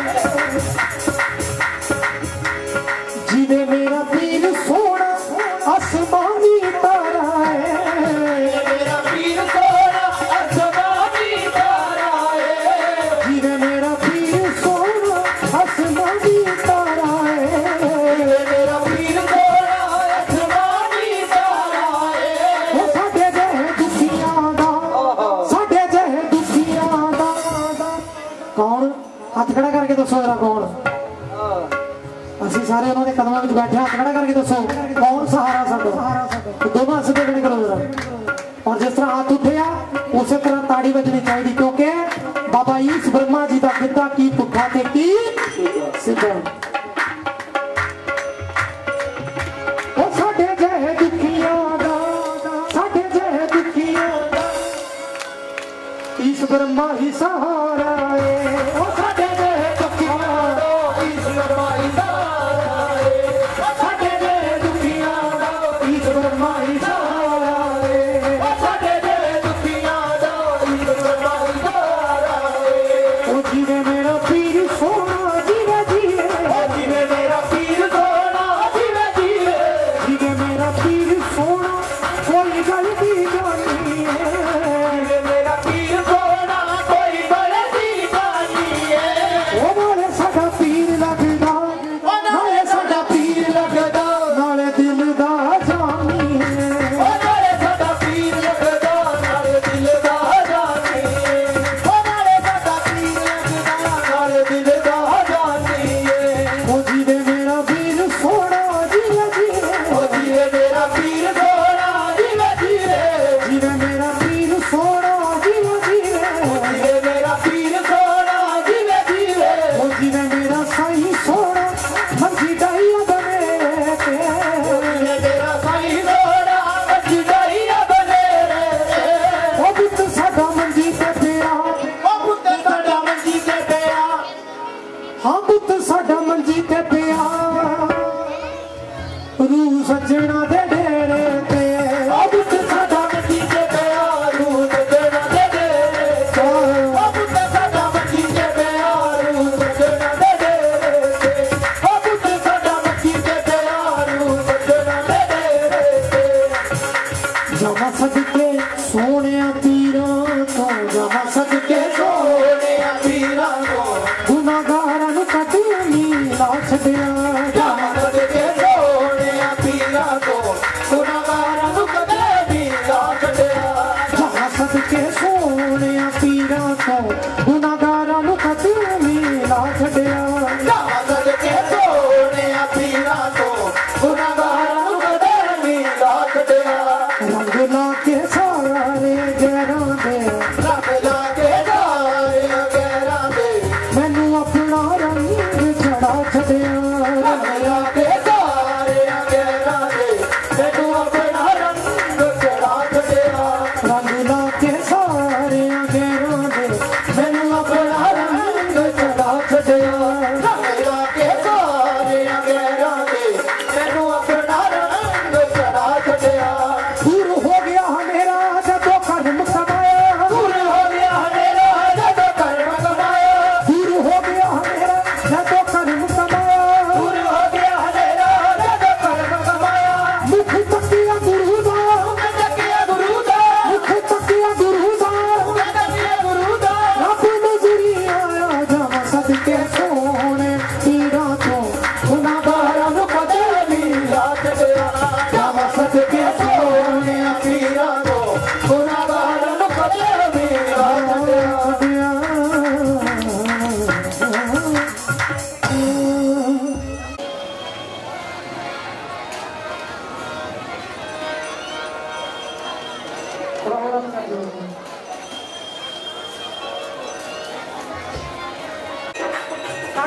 जीवे मेरा पीर सोना आसमानी तारा है, मेरा पीर सोना आसमानी तारा है। जीवे मेरा पीर सोना आसमानी तारा है। मेरा पीर सोना आसमानी तारा है। ओ साडे जहे दुखियां दा, साडे जहे दुखियां दा कौन? हाथ खड़ा करके दसो जरा कौन? ਅਸੀਂ ਸਾਰੇ ਉਹਨਾਂ ਦੇ ਕਦਮਾਂ ਵਿੱਚ ਬੈਠੇ, ਹੱਥ ਖੜਾ ਕਰਕੇ ਦੱਸੋ ਕੌਣ ਸਹਾਰਾ ਸਾਡਾ? ਦੋਨੋਂ ਹੱਥ ਤੇ ਖੜੇ ਕਰੋ ਜਰਾ। और जिस तरह हाथ उठे उस तरह ताड़ी बजनी चाहिए, क्योंकि बाबा ईश ब्रह्मा जी का पिता की पुठा ते की सीधा। ओ साडे जहे दुखियां दा, साडे जहे दुखियां दा ईश ब्रह्मा ही सहारा है। ओ साडे जहे दुखियां दा ईश ब्रह्मा ही सहारा है। साडे जहे दुखियां दा ईश ब्रह्मा ही सहारा है। साडे दिल दुखियां दा ईश ब्रह्मा ही सहारा है। ओ जीवे मेरा पीर सोना जीवे जीवे, जीवे मेरा पीर सोना जीवे जीवे, जीवे मेरा पीर सोना कोई गल दी जानी है। जीवे मेरा पीर सोना कोई बड़ी जानी है। ओ नाले साडा पीर लगदा, नाले साडा पीर लगदा, नाले दिल दा जानी है। ओ नाले साडा पीर लगदा नाले दिल दा जानी है। ओ नाले साडा पीर लगदा नाले दिल दा जानी है। ओ जीवे मेरा पीर सोना जीवे जीवे, ओ जीवे मेरा पीर सोना जीवे जीवे, जीवे मेरा पीर सोना जीवे जीवे, जीवे मेरा पीर सोना जीवे जीवे, ओ जीवे मेरा साईं सोना मंजी डाइया बने के। जीवे मेरा साईं सोना मंजी डाइया बने रे। ओ पुੱਤ ਸਾਡਾ ਮੰਜੀ ਤੇ ਪਿਆ, ओ पुत्त साडा मंजी ते पिया, ਹਾਂ ਪੁੱਤ ਸਾਡਾ ਮੰਜੀ ਤੇ ਪਿਆ, रूह सज्जਣਾ ਦੇ ਡੇਰੇ ਤੇ। ओ पुत्त साडा मंजी ते पिया, रूह सजना दे डेरे ते। ओ पुत्त साडा मंजी ते पिया, रूह सजना दे डेरे ते। ओ पुत्त साडा मंजी ते पिया, रूह सजना दे डेरे ते। जमा सदके सोनिया पीरां तो, जमा सदके सोनिया पीरां को गुनाहगारां नूं कटनी ला छड्डिया। जमा सदके सोनिया पीरां को गुनाहगारां नूं कदे भी ला छड्डिया। जमा सदके सोनिया पीरां तो गुनाहगारां नूं कटनी ला छड्डिया।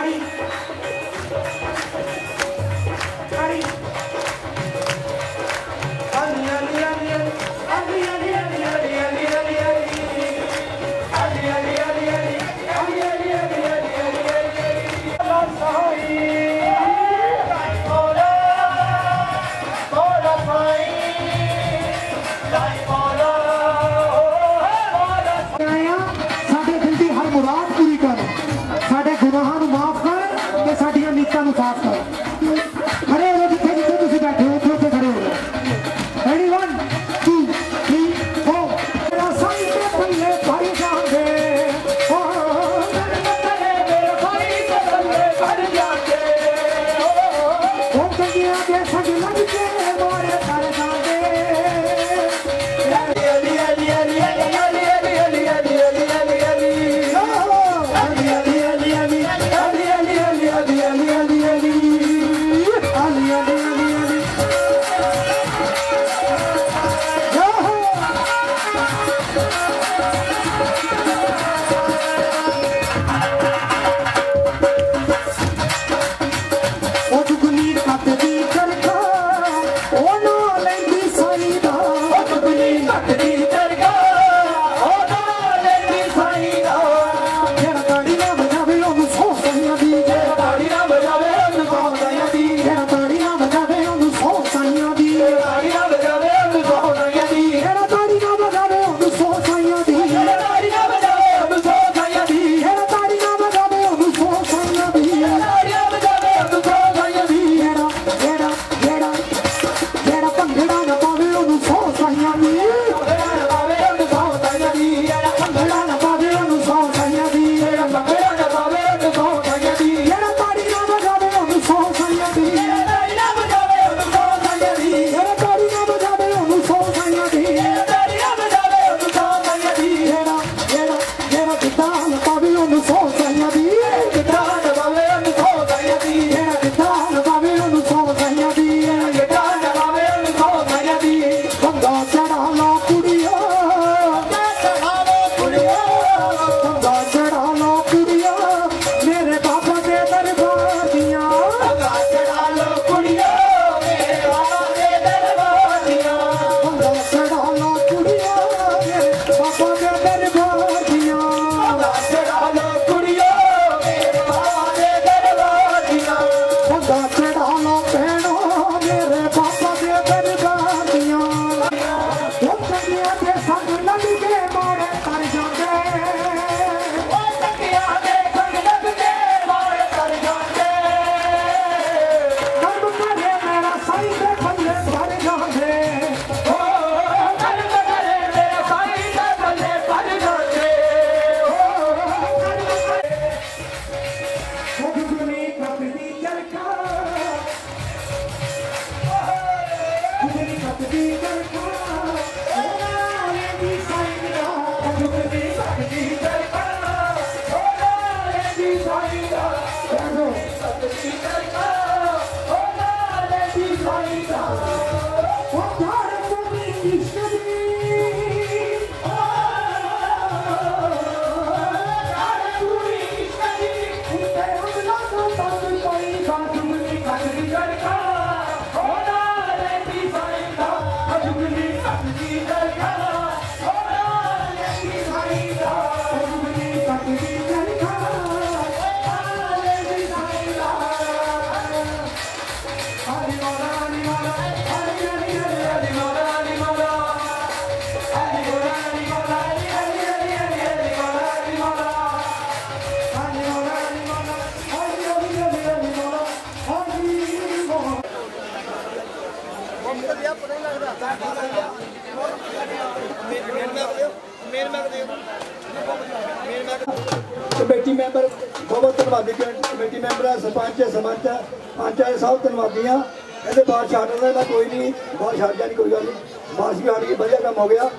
कमेटी मैंबर बहुत धन्यवादी कमेटी मैंबर है सरपंच है सरपंच है पंच है सब धन्यवादी हाँ ये बाहर छाट रहा कोई नहीं बाहर छाट गया नहीं कोई गल नहीं बारिश भी हट गई बढ़िया काम हो गया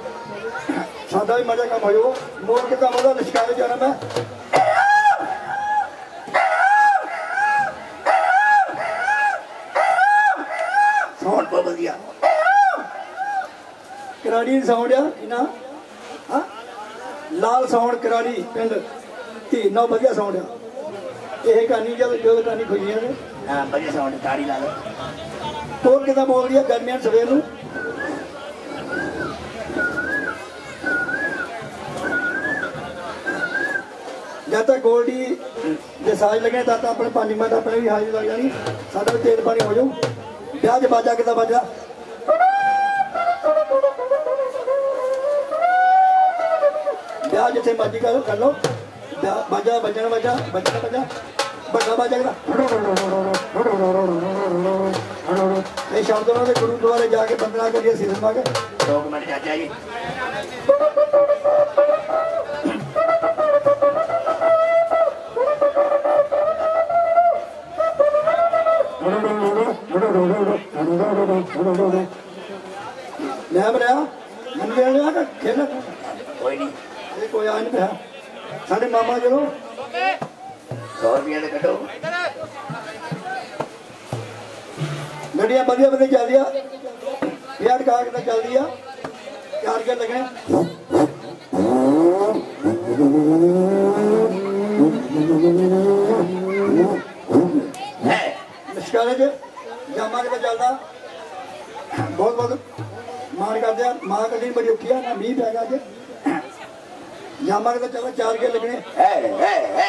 सादा भी मजा काम हो मोड़ के काम होगा लिशकारे जाना मैं साउंड बहुत बढ़िया कराड़ी साउंड है इना हाँ लाल साउंड कराड़ी पिंड धी ना बढ़िया साउंड है ਇਹ ਕਹਾਣੀ ਜਦੋਂ ਕਹਾਣੀ ਖੁਸ਼ੀਆਂ ਨੇ हाँ बढ़िया साउंड ताड़ी ला लो ਤੋਰ ਕਿਦਾਂ ਬੋਲਦੀ ਆ ਗਰਮੀਆਂ ਸਵੇਰ ਨੂੰ ਜਦ ਤੱਕ ਗੋਲਡੀ ਜੇ ਸਾਜ ਲਗੇ ਤਾਂ ਆਪਣੇ 5 ਮਿੰਟ ਆਪਣੇ ਵੀ ਹਾਜ਼ਰ ਲੱਗ ਜਾਣੀ ਸਾਡਾ ਵੀ ਤੇਲ ਪਾਣੀ ਹੋ ਜਾਊ ਵਿਆਹ 'ਚ ਬਾਜਾ ਕਿਦਾਂ ਬਾਜਾ ਵਿਆਹ ਜਿੱਥੇ ਮਰਜ਼ੀ ਕਰ ਲਓ ਬਾਜਾ ਵੱਜਣਾ ਬਾਜਾ ਵੱਡਾ ਬਾਜਾ ਕਿਹੜਾ ਇਹ ਸ਼ਬਦ ਉਹਨਾਂ ਦੇ ਗੁਰੂ ਦੁਆਰੇ ਜਾ ਕੇ ਬੰਦਨਾ ਕਰੀਏ ਸੀਜ਼ਨ ਪਾ ਕੇ 2 मिनट चाचा जी मैं बड़ा मन लेना खेलना कोई नहीं ये कोई आ नहीं पाया साढ़े मामा चलो 100 रुपया दे कटो गड्डियां बढ़िया बढ़िया चल दिया यार कार कितना चल दिया चार के लगे है निष्काले जे जामा कितना चलता बहुत बहुत मार कर दिया मां कभी बड़ी उठी है ना मीह पैगा अज जामा कितना चलता चार के लगने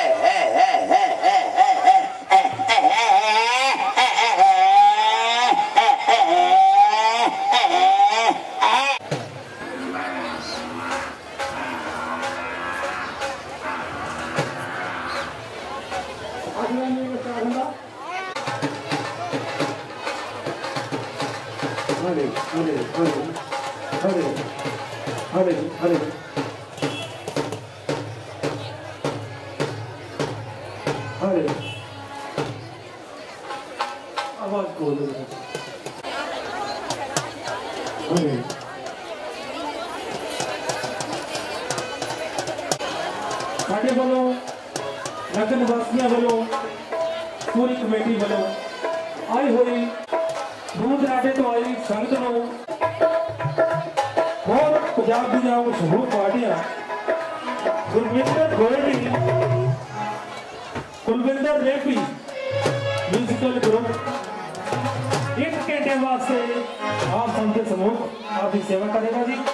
हरे हरे हरे हरे हरे हरे हरे आवाज खोल दो हरे साडे वालों नगर निवासियों वालों पूरी कमेटी वालों आई हुई दूर दराडे तो आई संगत नूं और पंजाब दीआं मशहूर पार्टियां गुरमिंदर गोल्डी कुलविंदर रेपी म्यूजिकल ग्रुप 1 घंटे वास्ते आप समझे समूह आपकी सेवा करेगा जी।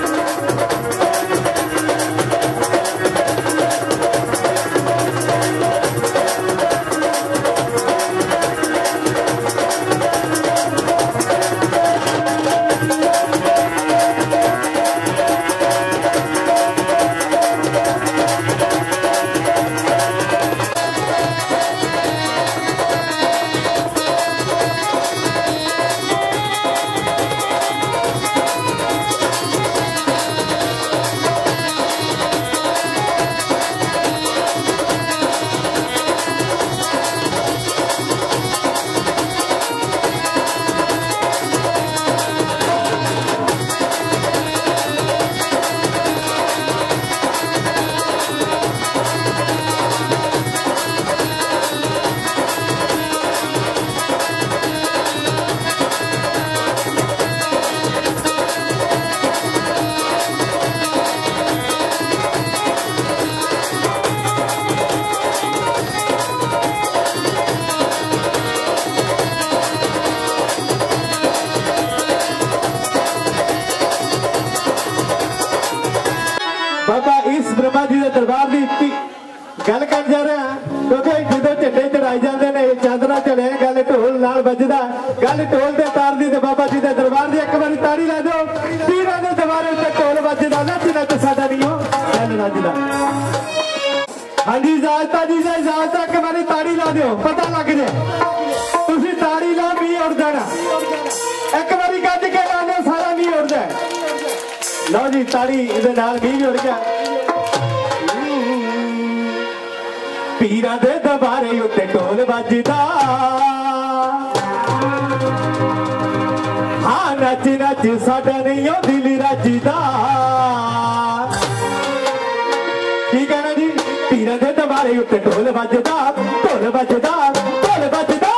बाबा इस ब्रह्मा जी के दरबार की गल कर जा रहा क्योंकि जो झंडे चढ़ाई जाते हैं चादर चढ़े गल ढोल नाल बजदा गल ढोल के तार दी बाबा जी के दरबार की एक बार ताड़ी ला दो पीरां दे दरबार उत्ते ढोल बजदा नच नच साडा नहीं हो गल रजदा। हाँ जी इजाजत जी इजाजत एक बार ताड़ी ला दो पता लग जाए तुसी ताड़ी ला भी उड़ जाना एक बार गज के ला दो सारा भी उड़ जाए। लो जी ताड़ी इहदे नाल भी उड़ गया पीरां दे दरबारे उत्ते ढोल बजदा हाँ नच नच साडा नहीं ओ दिल रजदा। की कहना जी पीरां दे दरबारे उत्ते ढोल बजदा ढोल बजदा ढोल बजदा।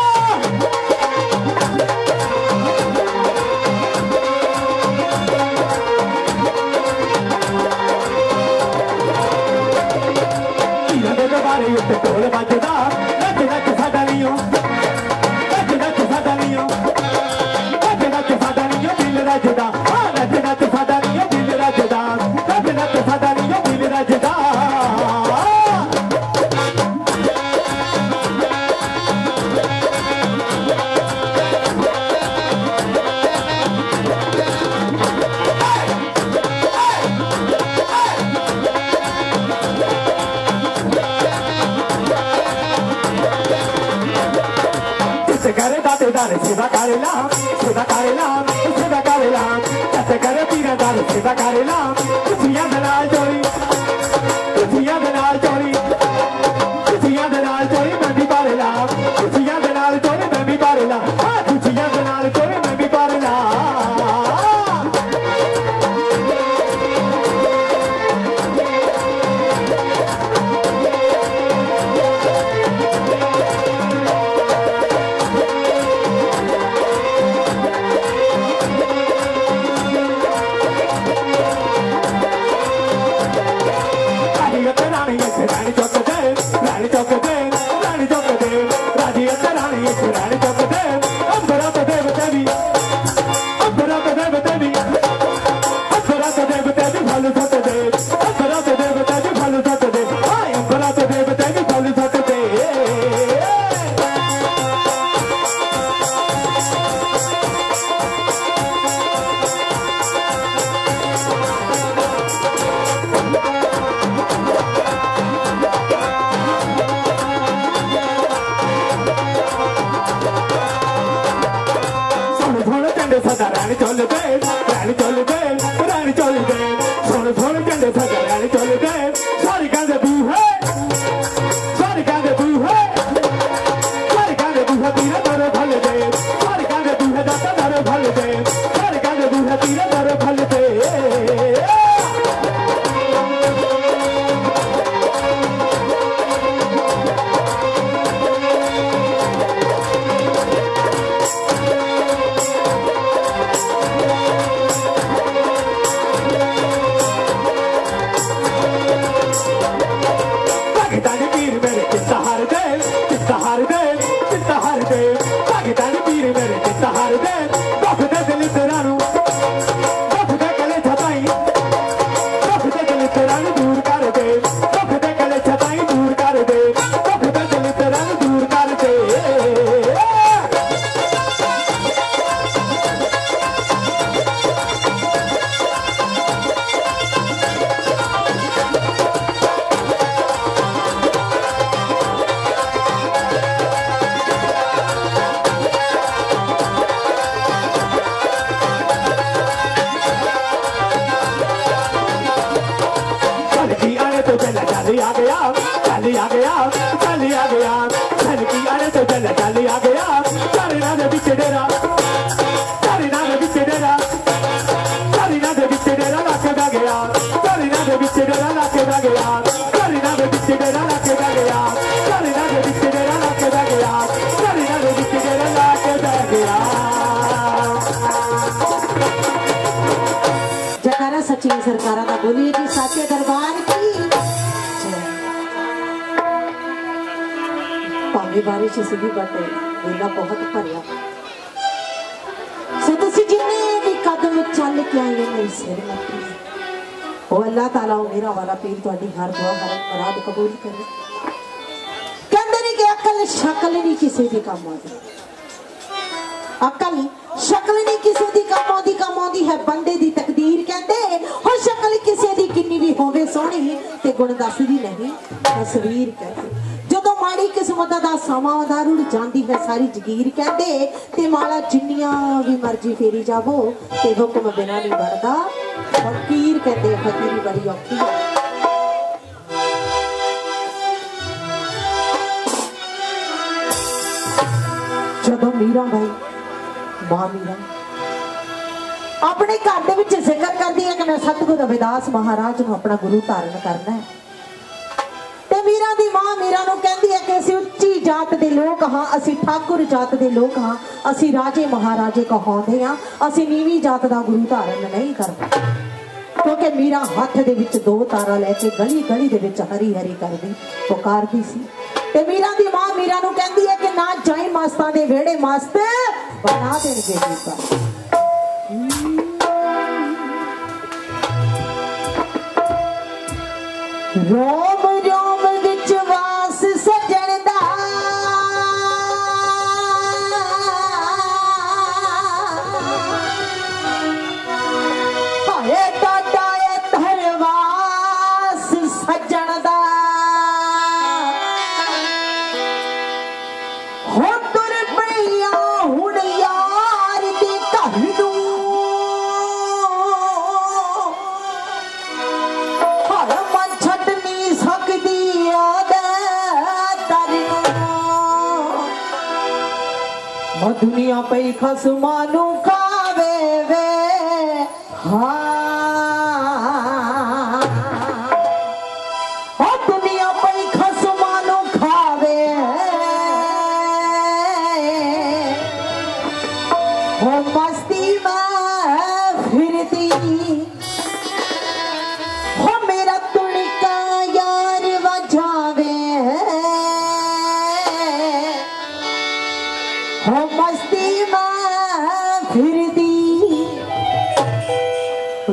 दरबारे उत्ते ढोल बजदा नच नच साडा नीओ नच नच साडा नीओ नच नच साडा नीओ दिल रजदा नच नच साडा नीओ दिल रजदा नच नच साडा नीओ दिल रजदा करे दातेदार सेवा करेला सेवा करेला सेवा करेला जैसे करे पीरदार सेवा करेला खुशियां दलाल चोरी खुशियां दलाल चोरी खुशियां दलाल चोरी मैं भी पारेला खुशियां दलाल चोरी मैं भी पारेला खुशियां दलाल चोरी मैं भी पारेला रानी चौक दे रानी चौक दे रानी चौक दे राजी रानी रानी चौक दे अंबरा तो देव देवी अंबरा तो देव देवी अंबरा तो देव देवी भालू सत दे अंबरा तो देव देवी भालू सत दे अंबरा तो देव देवी भालू सत दे सदा रानी चल दे रानी चल दे रानी चल दे सोने सोने कंधे सदा रानी चल दे सारी कंधे बूहे सारी कंधे बूहे सारी कंधे बूहे तीरे दर भल दे सारी कंधे बूहे दाता दर भल दे सारी कंधे बूहे तीरे दर भल दे सच्ची सरकार का बोलिए जी साचे दरबार की भावे बारिश सीधी बाटे वेला बहुत भरिया सो तुसी जिन्ने भी कदम चल के आए मेरे सिर मत ओ अल्लाह ताला मेरा वाला पीर ਤੁਹਾਡੀ हर दुआ हर मुराद कबूल करे कहंदे ने कि अकल शक्ल नहीं किसी दी काम आती अकल शक्ल नहीं किसी दी काम आती है बंदे दी तकदीर कहते हो शक्ल किसी दी किन्नी भी होवे सोहनी ते गुण दसदी नहीं तस्वीर कहते जदों माड़ी किस्मत दा समा दा रुड़ जांदी है सारी जगीर कहते ते माला जिन्नियां भी मर्जी फेरी जावो ते हुक्म बिना नहीं बनदा फकीर कहते फकीरी बड़ी औखी है जदों मीरा भाई मां मीरा अपने घर दे विच जिक्र करदी है कि मैं सतगुरु रविदास महाराज नूं अपना गुरु धारण करना है ते मीरा दी मां मीरा नूं कहंदी है कि असीं उच्ची जात दे लोग हां असीं ठाकुर जात दे लोग हां असीं राजे महाराजे कहाउंदे हां असीं नीवी जात दा गुरु धारण नहीं करदे क्योंकि मीरा हथ दे विच 2 तारा लेके गली गली दे विच हरी हरी करदी पुकारदी सी ते मीरा दी मां मीरा नूं कहंदी है कि ना जाई मास्तां दे वेड़े मस्त बना देणगे दीपा। रोम रोम विच वास सजण दा हाए टाटा धरवास सजण दा हो तुर पईया हुण यार दे घर नूं हाए मन छड्ड नहीं सकदी आदत नूं दुनिया पई खसमां नूं खावे वे दुनिया पई खसमां नूं खावे हो मस्ती में फिरती हो मेरा तुणका यार वजावे हो मस्ती में फिरती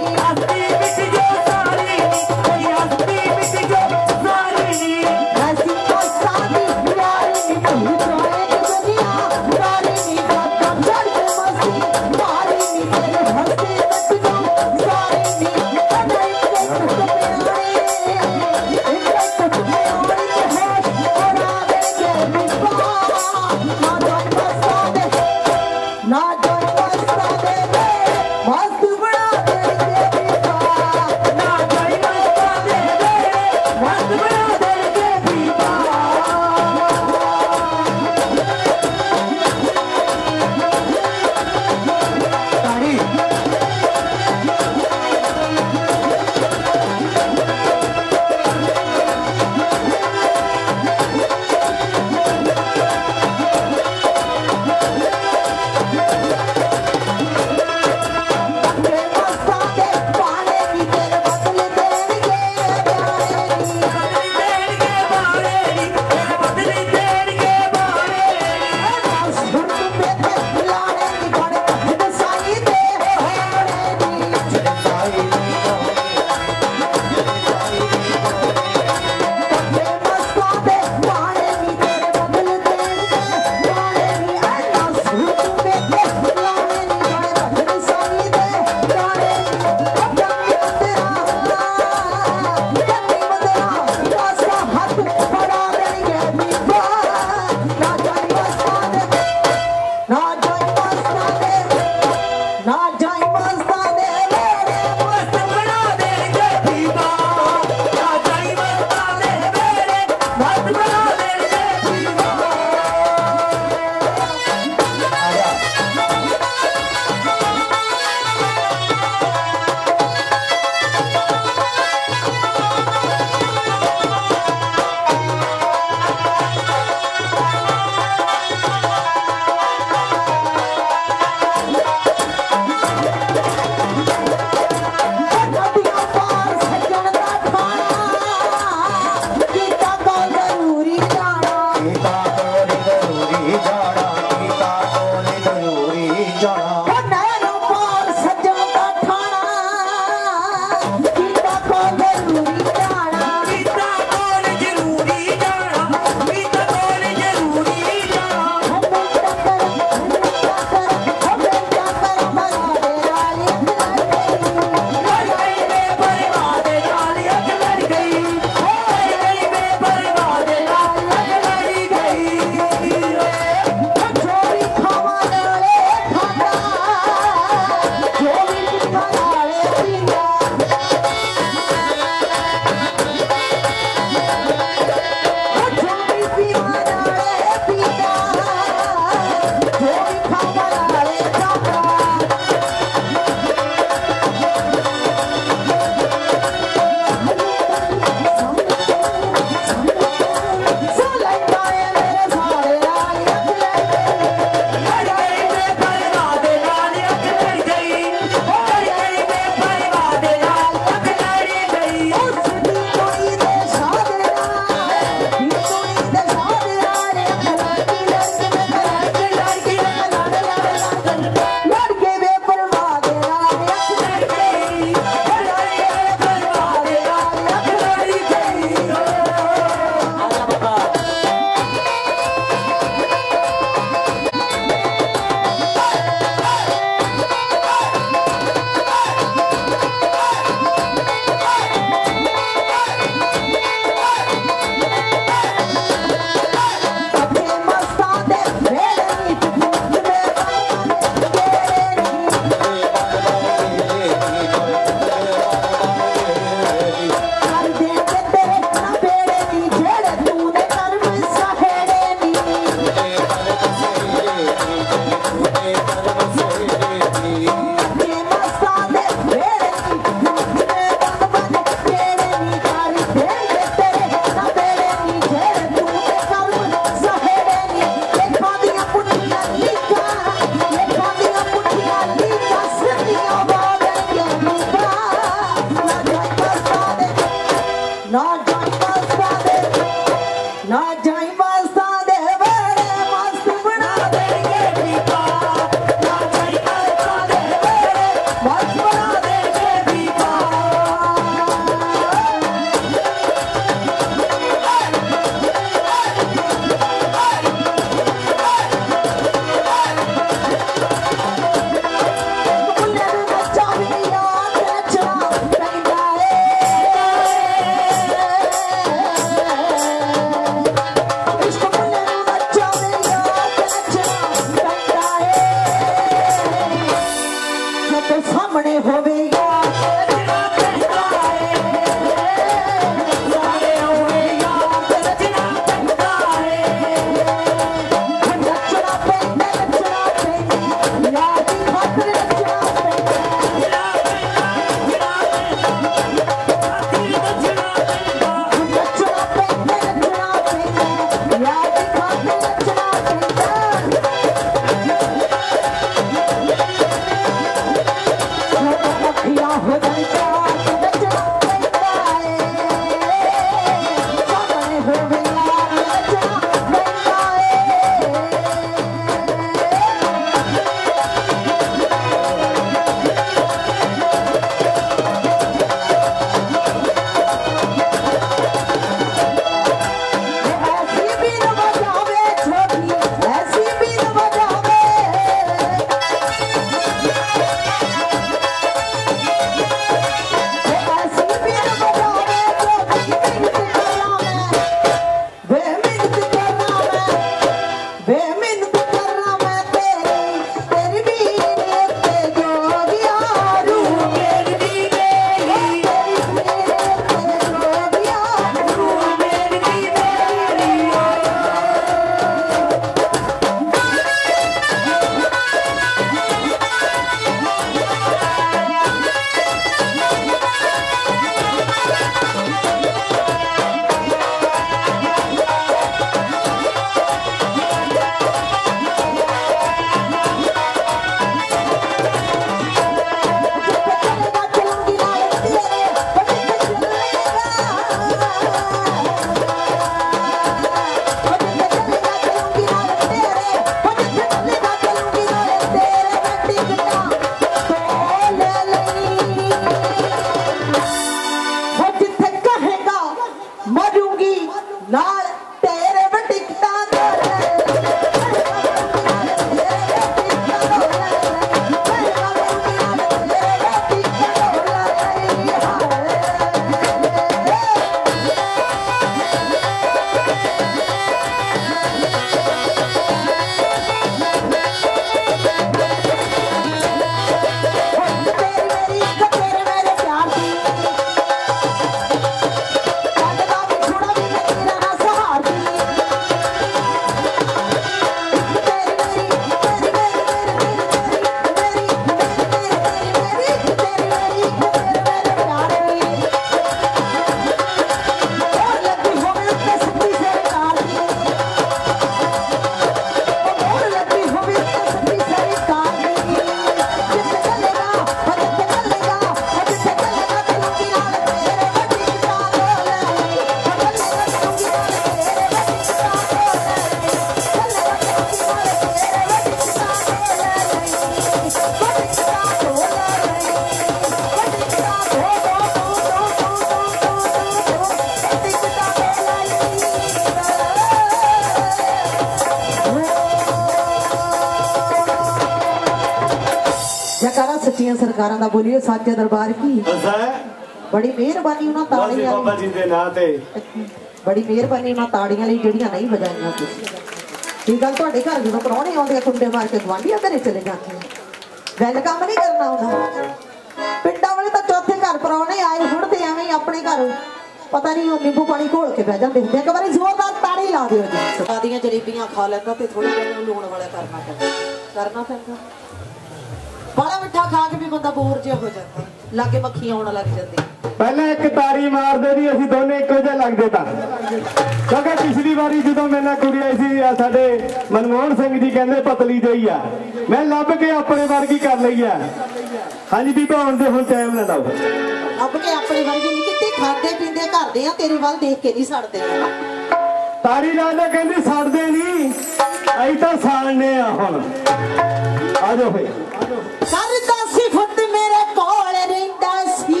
सरकारां दा बोलियो साचे दरबार की असा बड़ी मेहरबानी उन्हां ताड़ियां बाबा जी दे नां ते बड़ी मेहरबानी उन्हां ताड़ियां लई ਜਿਹੜੀਆਂ नहीं बजाईਆਂ ਤੁਸੀਂ ਇਹ ਗੱਲ ਤੁਹਾਡੇ ਘਰ ਜਦੋਂ ਪ੍ਰਾਹੁਣੇ ਆਉਂਦੇ ਆ ਕੁੰਡੇ ਮਾਰ ਕੇ ਗਵਾਂਢੀਆਂ ਘਰੇ ਚਲੇ ਜਾਂਦੇ ਆ ਵੈਲਕਮ ਨਹੀਂ ਕਰਨਾ ਹੁੰਦਾ ਪਿੰਡਾਂ ਵਾਲੇ ਤਾਂ ਚੌਥੇ ਘਰ ਪ੍ਰਾਹੁਣੇ ਆਏ ਹੁਣ ਤੇ ਐਵੇਂ ਹੀ ਆਪਣੇ ਘਰ ਪਤਾ ਨਹੀਂ ਉਹ ਨਿੰਬੂ ਪਾਣੀ ਘੋਲ ਕੇ ਬਹਿ ਜਾਂਦੇ ਹੁੰਦੇ ਇੱਕ ਵਾਰੀ ਜ਼ੋਰਦਾਰ ਤਾੜੀ ਲਾ ਦਿਓ ਜੀ ਸਾਦੀਆਂ ਜਲੇਬੀਆਂ ਖਾ ਲੈਂਦਾ ਤੇ ਥੋੜਾ ਜਿਹਾ ਲੂਣ ਵਾਲਾ ਕਰਨਾ ਪੈਂਦਾ ਬੜਾ ਮਿੱਠਾ ਖਾ ਕੇ ਵੀ ਬੰਦਾ ਬੋਰ ਜਿਹਾ ਹੋ ਜਾਂਦਾ ਲਾਗੇ ਮੱਖੀਆਂ ਆਉਣ ਲੱਗ ਜਾਂਦੀ ਪਹਿਲਾਂ ਇੱਕ ਤਾਰੀ ਮਾਰਦੇ ਜੀ ਅਸੀਂ ਦੋਨੇ ਇੱਕੋ ਜਿਹੇ ਲੱਗਦੇ ਤਾਂ ਕਿਉਂਕਿ ਪਿਛਲੀ ਵਾਰੀ ਜਦੋਂ ਮੇਰੇ ਨਾਲ ਕੁੜੀ ਆਈ ਸੀ ਸਾਡੇ ਮਨਮੋਹਨ ਸਿੰਘ ਜੀ ਕਹਿੰਦੇ ਪਤਲੀ ਜਿਹੀ ਆ ਮੈਂ ਲੱਭ ਕੇ ਆਪਣੇ ਵਰਗੀ ਕਰ ਲਈ ਆ ਹਾਂਜੀ ਬੀਬਾ ਹੁਣ ਦੇ ਹੁਣ ਟਾਈਮ ਨਾ ਲਾਓ ਲੱਭ ਕੇ ਆਪਣੇ ਵਰਗੀ ਨਹੀਂ ਕਿਤੇ ਖਾਂਦੇ ਪੀਂਦੇ ਕਰਦੇ ਆ ਤੇਰੇ ਵੱਲ ਦੇਖ ਕੇ ਨਹੀਂ ਸੜਦੇ ਤਾਰੀ ਲਾਲੇ ਕਹਿੰਦੀ ਸੜਦੇ ਨਹੀਂ ਅਸੀਂ ਤਾਂ ਸਾਲਨੇ ਆ ਹੁਣ ਆ ਜਾਓ ਫੇ ਕਰਦਾ ਸਿਫਤ ਮੇਰੇ ਕੋਲ ਰਹਿੰਦਾ ਸੀ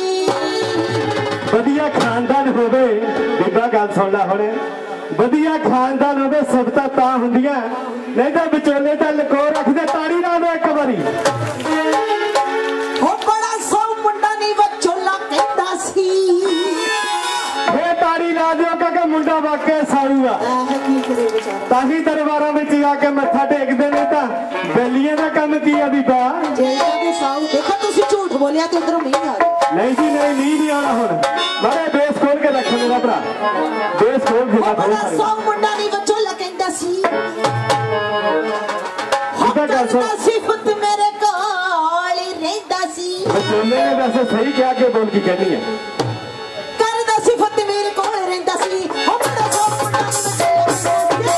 ਵਧੀਆ ਖਾਨਦਾਨ ਹੋਵੇ ਬੀਬਾ ਗੱਲ ਸੁਣ ਲੈ ਹੁਣ ਵਧੀਆ ਖਾਨਦਾਨ ਹੋਵੇ ਸਿਫਤਾਂ ਤਾਂ ਹੁੰਦੀਆਂ ਨਹੀਂ ਤਾਂ ਵਿਚੋਲੇ ਤਾਂ ਲਕੋ ਰੱਖਦੇ ਤਾੜੀ ਲਾ ਦੋ ਇੱਕ ਵਾਰੀ ਉਹ ਬੜਾ ਸੌ ਮੁੰਡਾ ਨਹੀਂ ਵਿਚੋਲਾ ਕਹਿੰਦਾ ਸੀ ਫੇ ਤਾੜੀ ਲਾ ਦਿਓ ਕਿ ਮੁੰਡਾ ਵਾਕਿਆ ਸਾਊ ਆ ਕੀ ਕਰੇ ਵਿਚਾਰਾ ਤਾਂ ਹੀ ਦਰਬਾਰਾਂ ਵਿੱਚ ਜਾ ਕੇ ਮੱਥਾ ਟੇਕਦੇ ਨੇ ਤਾਂ ਬੈਲੀਆਂ ਦਾ ਕੰਮ ਕੀ ਆ ਬੀਬਾ ਜੇ ਕਹਿੰਦੇ ਸਾਊ ਦੇਖੋ ਤੁਸੀਂ ਝੂਠ ਬੋਲਿਆ ਤੇ ਉਧਰੋਂ ਮੀਂਹ ਆ ਗਿਆ ਨਹੀਂ ਜੀ ਨਹੀਂ ਆਉਣਾ ਹੁਣ ਮਾਰੇ ਬੇਸ ਖੋਲ ਕੇ ਰੱਖ ਮੇਰਾ ਭਰਾ ਬੇਸ ਖੋਲ ਉਹ ਬੜਾ ਸੌ ਮੁੰਡਾ ਨਹੀਂ ਵਿਚੋਲਾ ਕਹਿੰਦਾ ਸੀ ਕਰਦਾ ਸਿਫਤ ਮੇਰੇ ਕੋਲ ਰਹਿੰਦਾ ਸੀ ਵਿਚੋਲੇ ਨੇ ਵੈਸੇ ਸਹੀ ਕਿਹਾ ਕਿ ਬੋਲ ਕੀ ਕਹਿਣੀ ਹੈ ਕਰਦਾ ਸਿਫਤ ਮੇਰੇ ਕੋਲ ਰਹਿੰਦਾ ਸੀ ਉਹ ਬੜਾ ਸੌ ਮੁੰਡਾ ਨਹੀਂ ਵਿਚੋਲਾ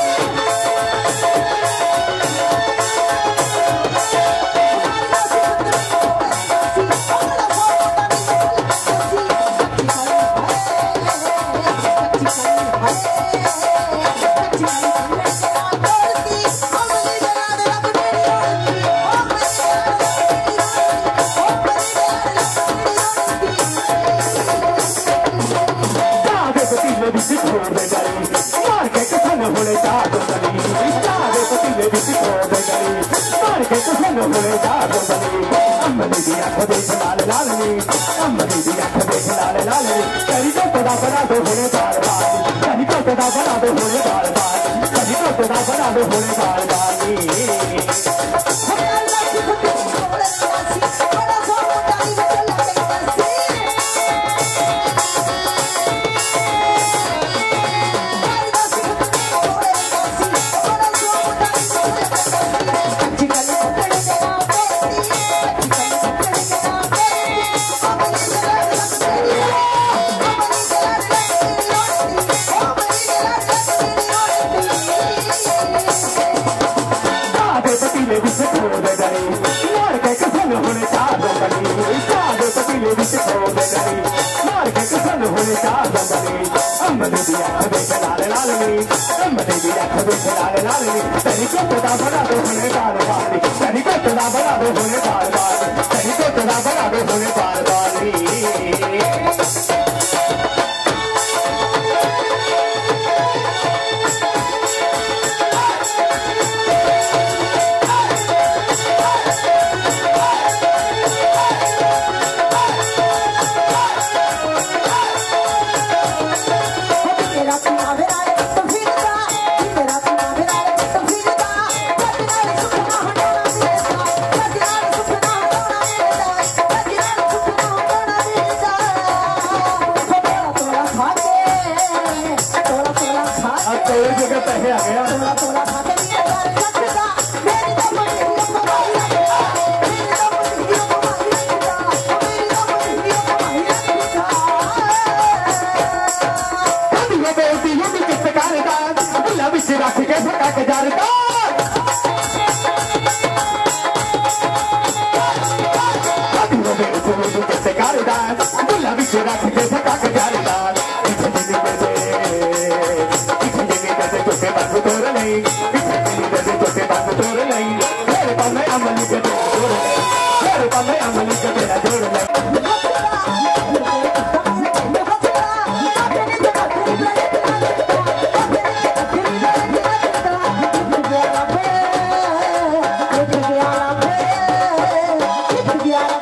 Yeah.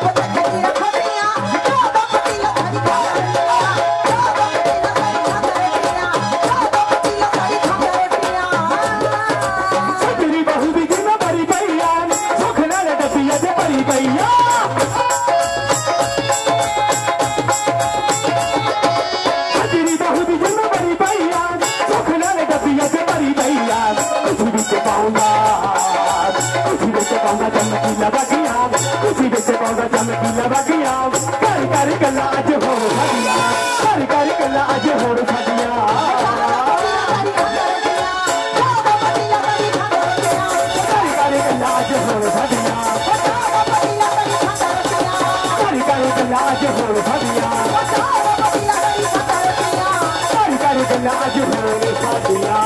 गल्ला अज होर साडियां कारी कारी गल्ला अज होर साडियां कारी कारी गल्ला अज होर साडियां कारी कारी गल्ला अज होर साडियां कारी कारी गल्ला अज होर साडियां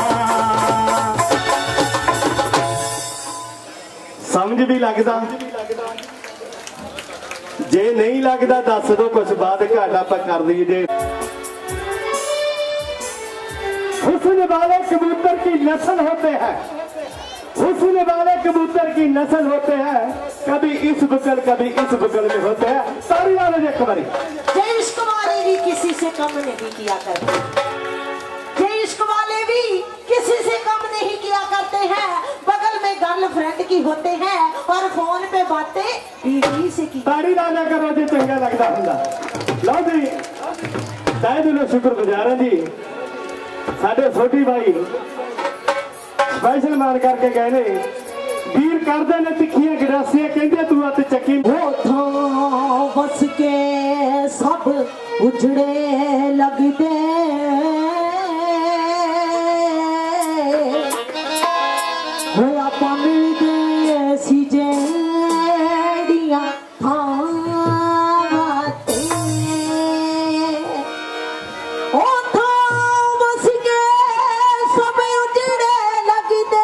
समझ भी लगदा जे नहीं लगता दस दो कुछ बाद घाट आप कर दीजिए। हुस्न वाले कबूतर की नस्ल होते हैं हुस्न वाले कबूतर की नस्ल होते हैं कभी इस बुकल कभी इस बुकल में होते हैं सारी वाले एक बारी इश्क वाले भी किसी से कम नहीं किया करते इश्क वाले भी किसी से कम नहीं किया करते हैं बगल में गर्लफ्रेंड की होते हैं और फोन पे बातें बीवी से की ताड़ी ना करो जी चंगा लगता हुंदा लो जी तहे दिलों शुक्रगुजार हैं जी साडे छोटी भाई स्पेशल मान करके गए ने वीर करदे ने तिखियां गिरासियां कहंदे तू अत चक्की होठों बस के सब उजड़े लगते मिलते ऐसी जेड़ियां थावते बस के सब उजड़े लगते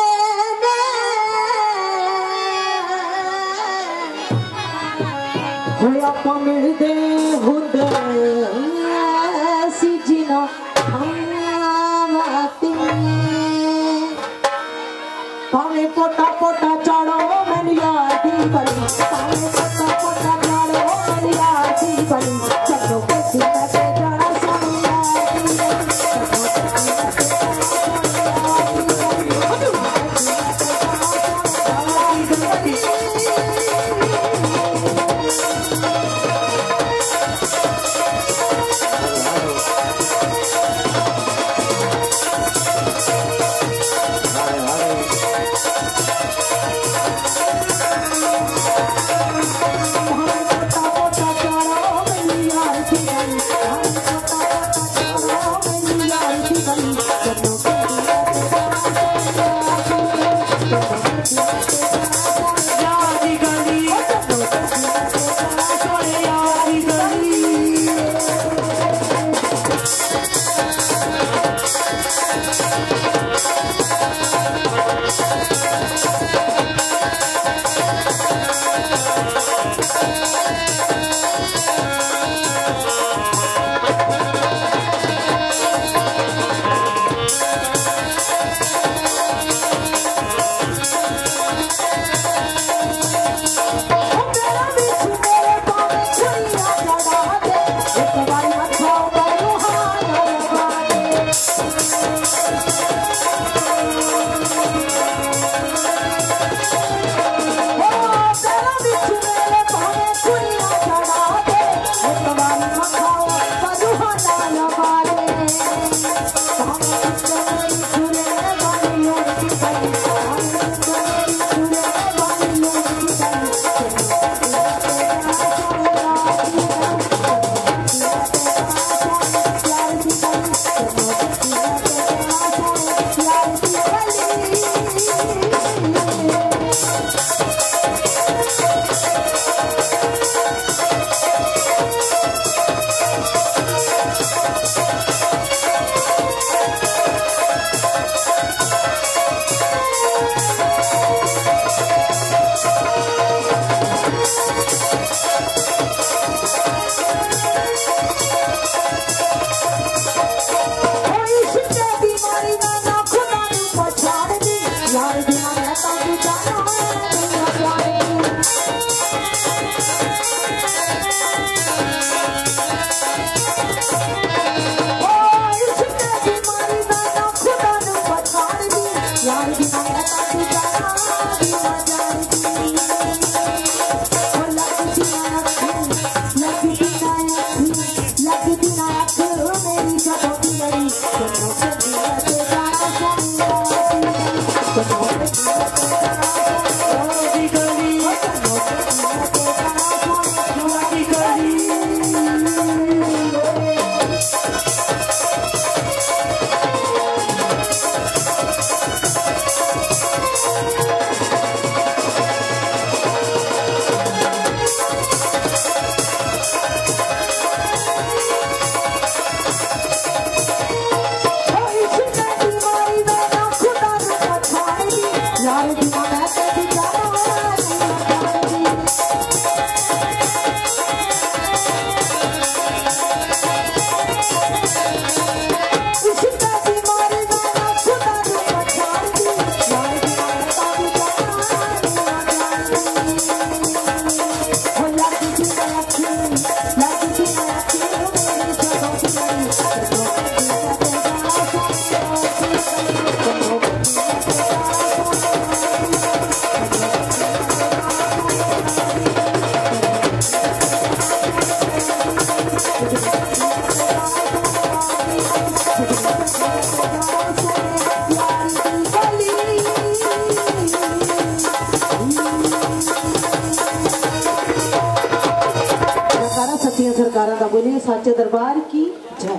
आप मिलते हुंदे ऐसी जिना थावते पावे पोटा पोटा चाड़ो मैंने यार की बड़ी पावे पोटा पोटा चाड़ो मैंने यार की बड़ी चलो कैसी बैठे जाना सोनी यार की सच्चिया सरकारों का बोलिए सच्चे दरबार की जय।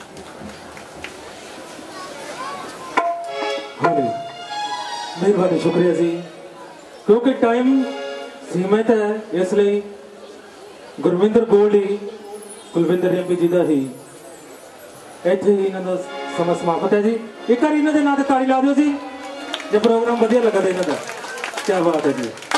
हाँ जी मेहरबानी शुक्रिया जी क्योंकि टाइम सीमित है इसलिए गुरविंदर गोल्ड ही कुलविंदर एमपी जी का ही इत्थे ही इन्हों का समा समाप्त है जी। एक बार इन्हों के नाम से ताली ला दो जी जो प्रोग्राम वधिया लगा इन्हों का क्या बात है जी।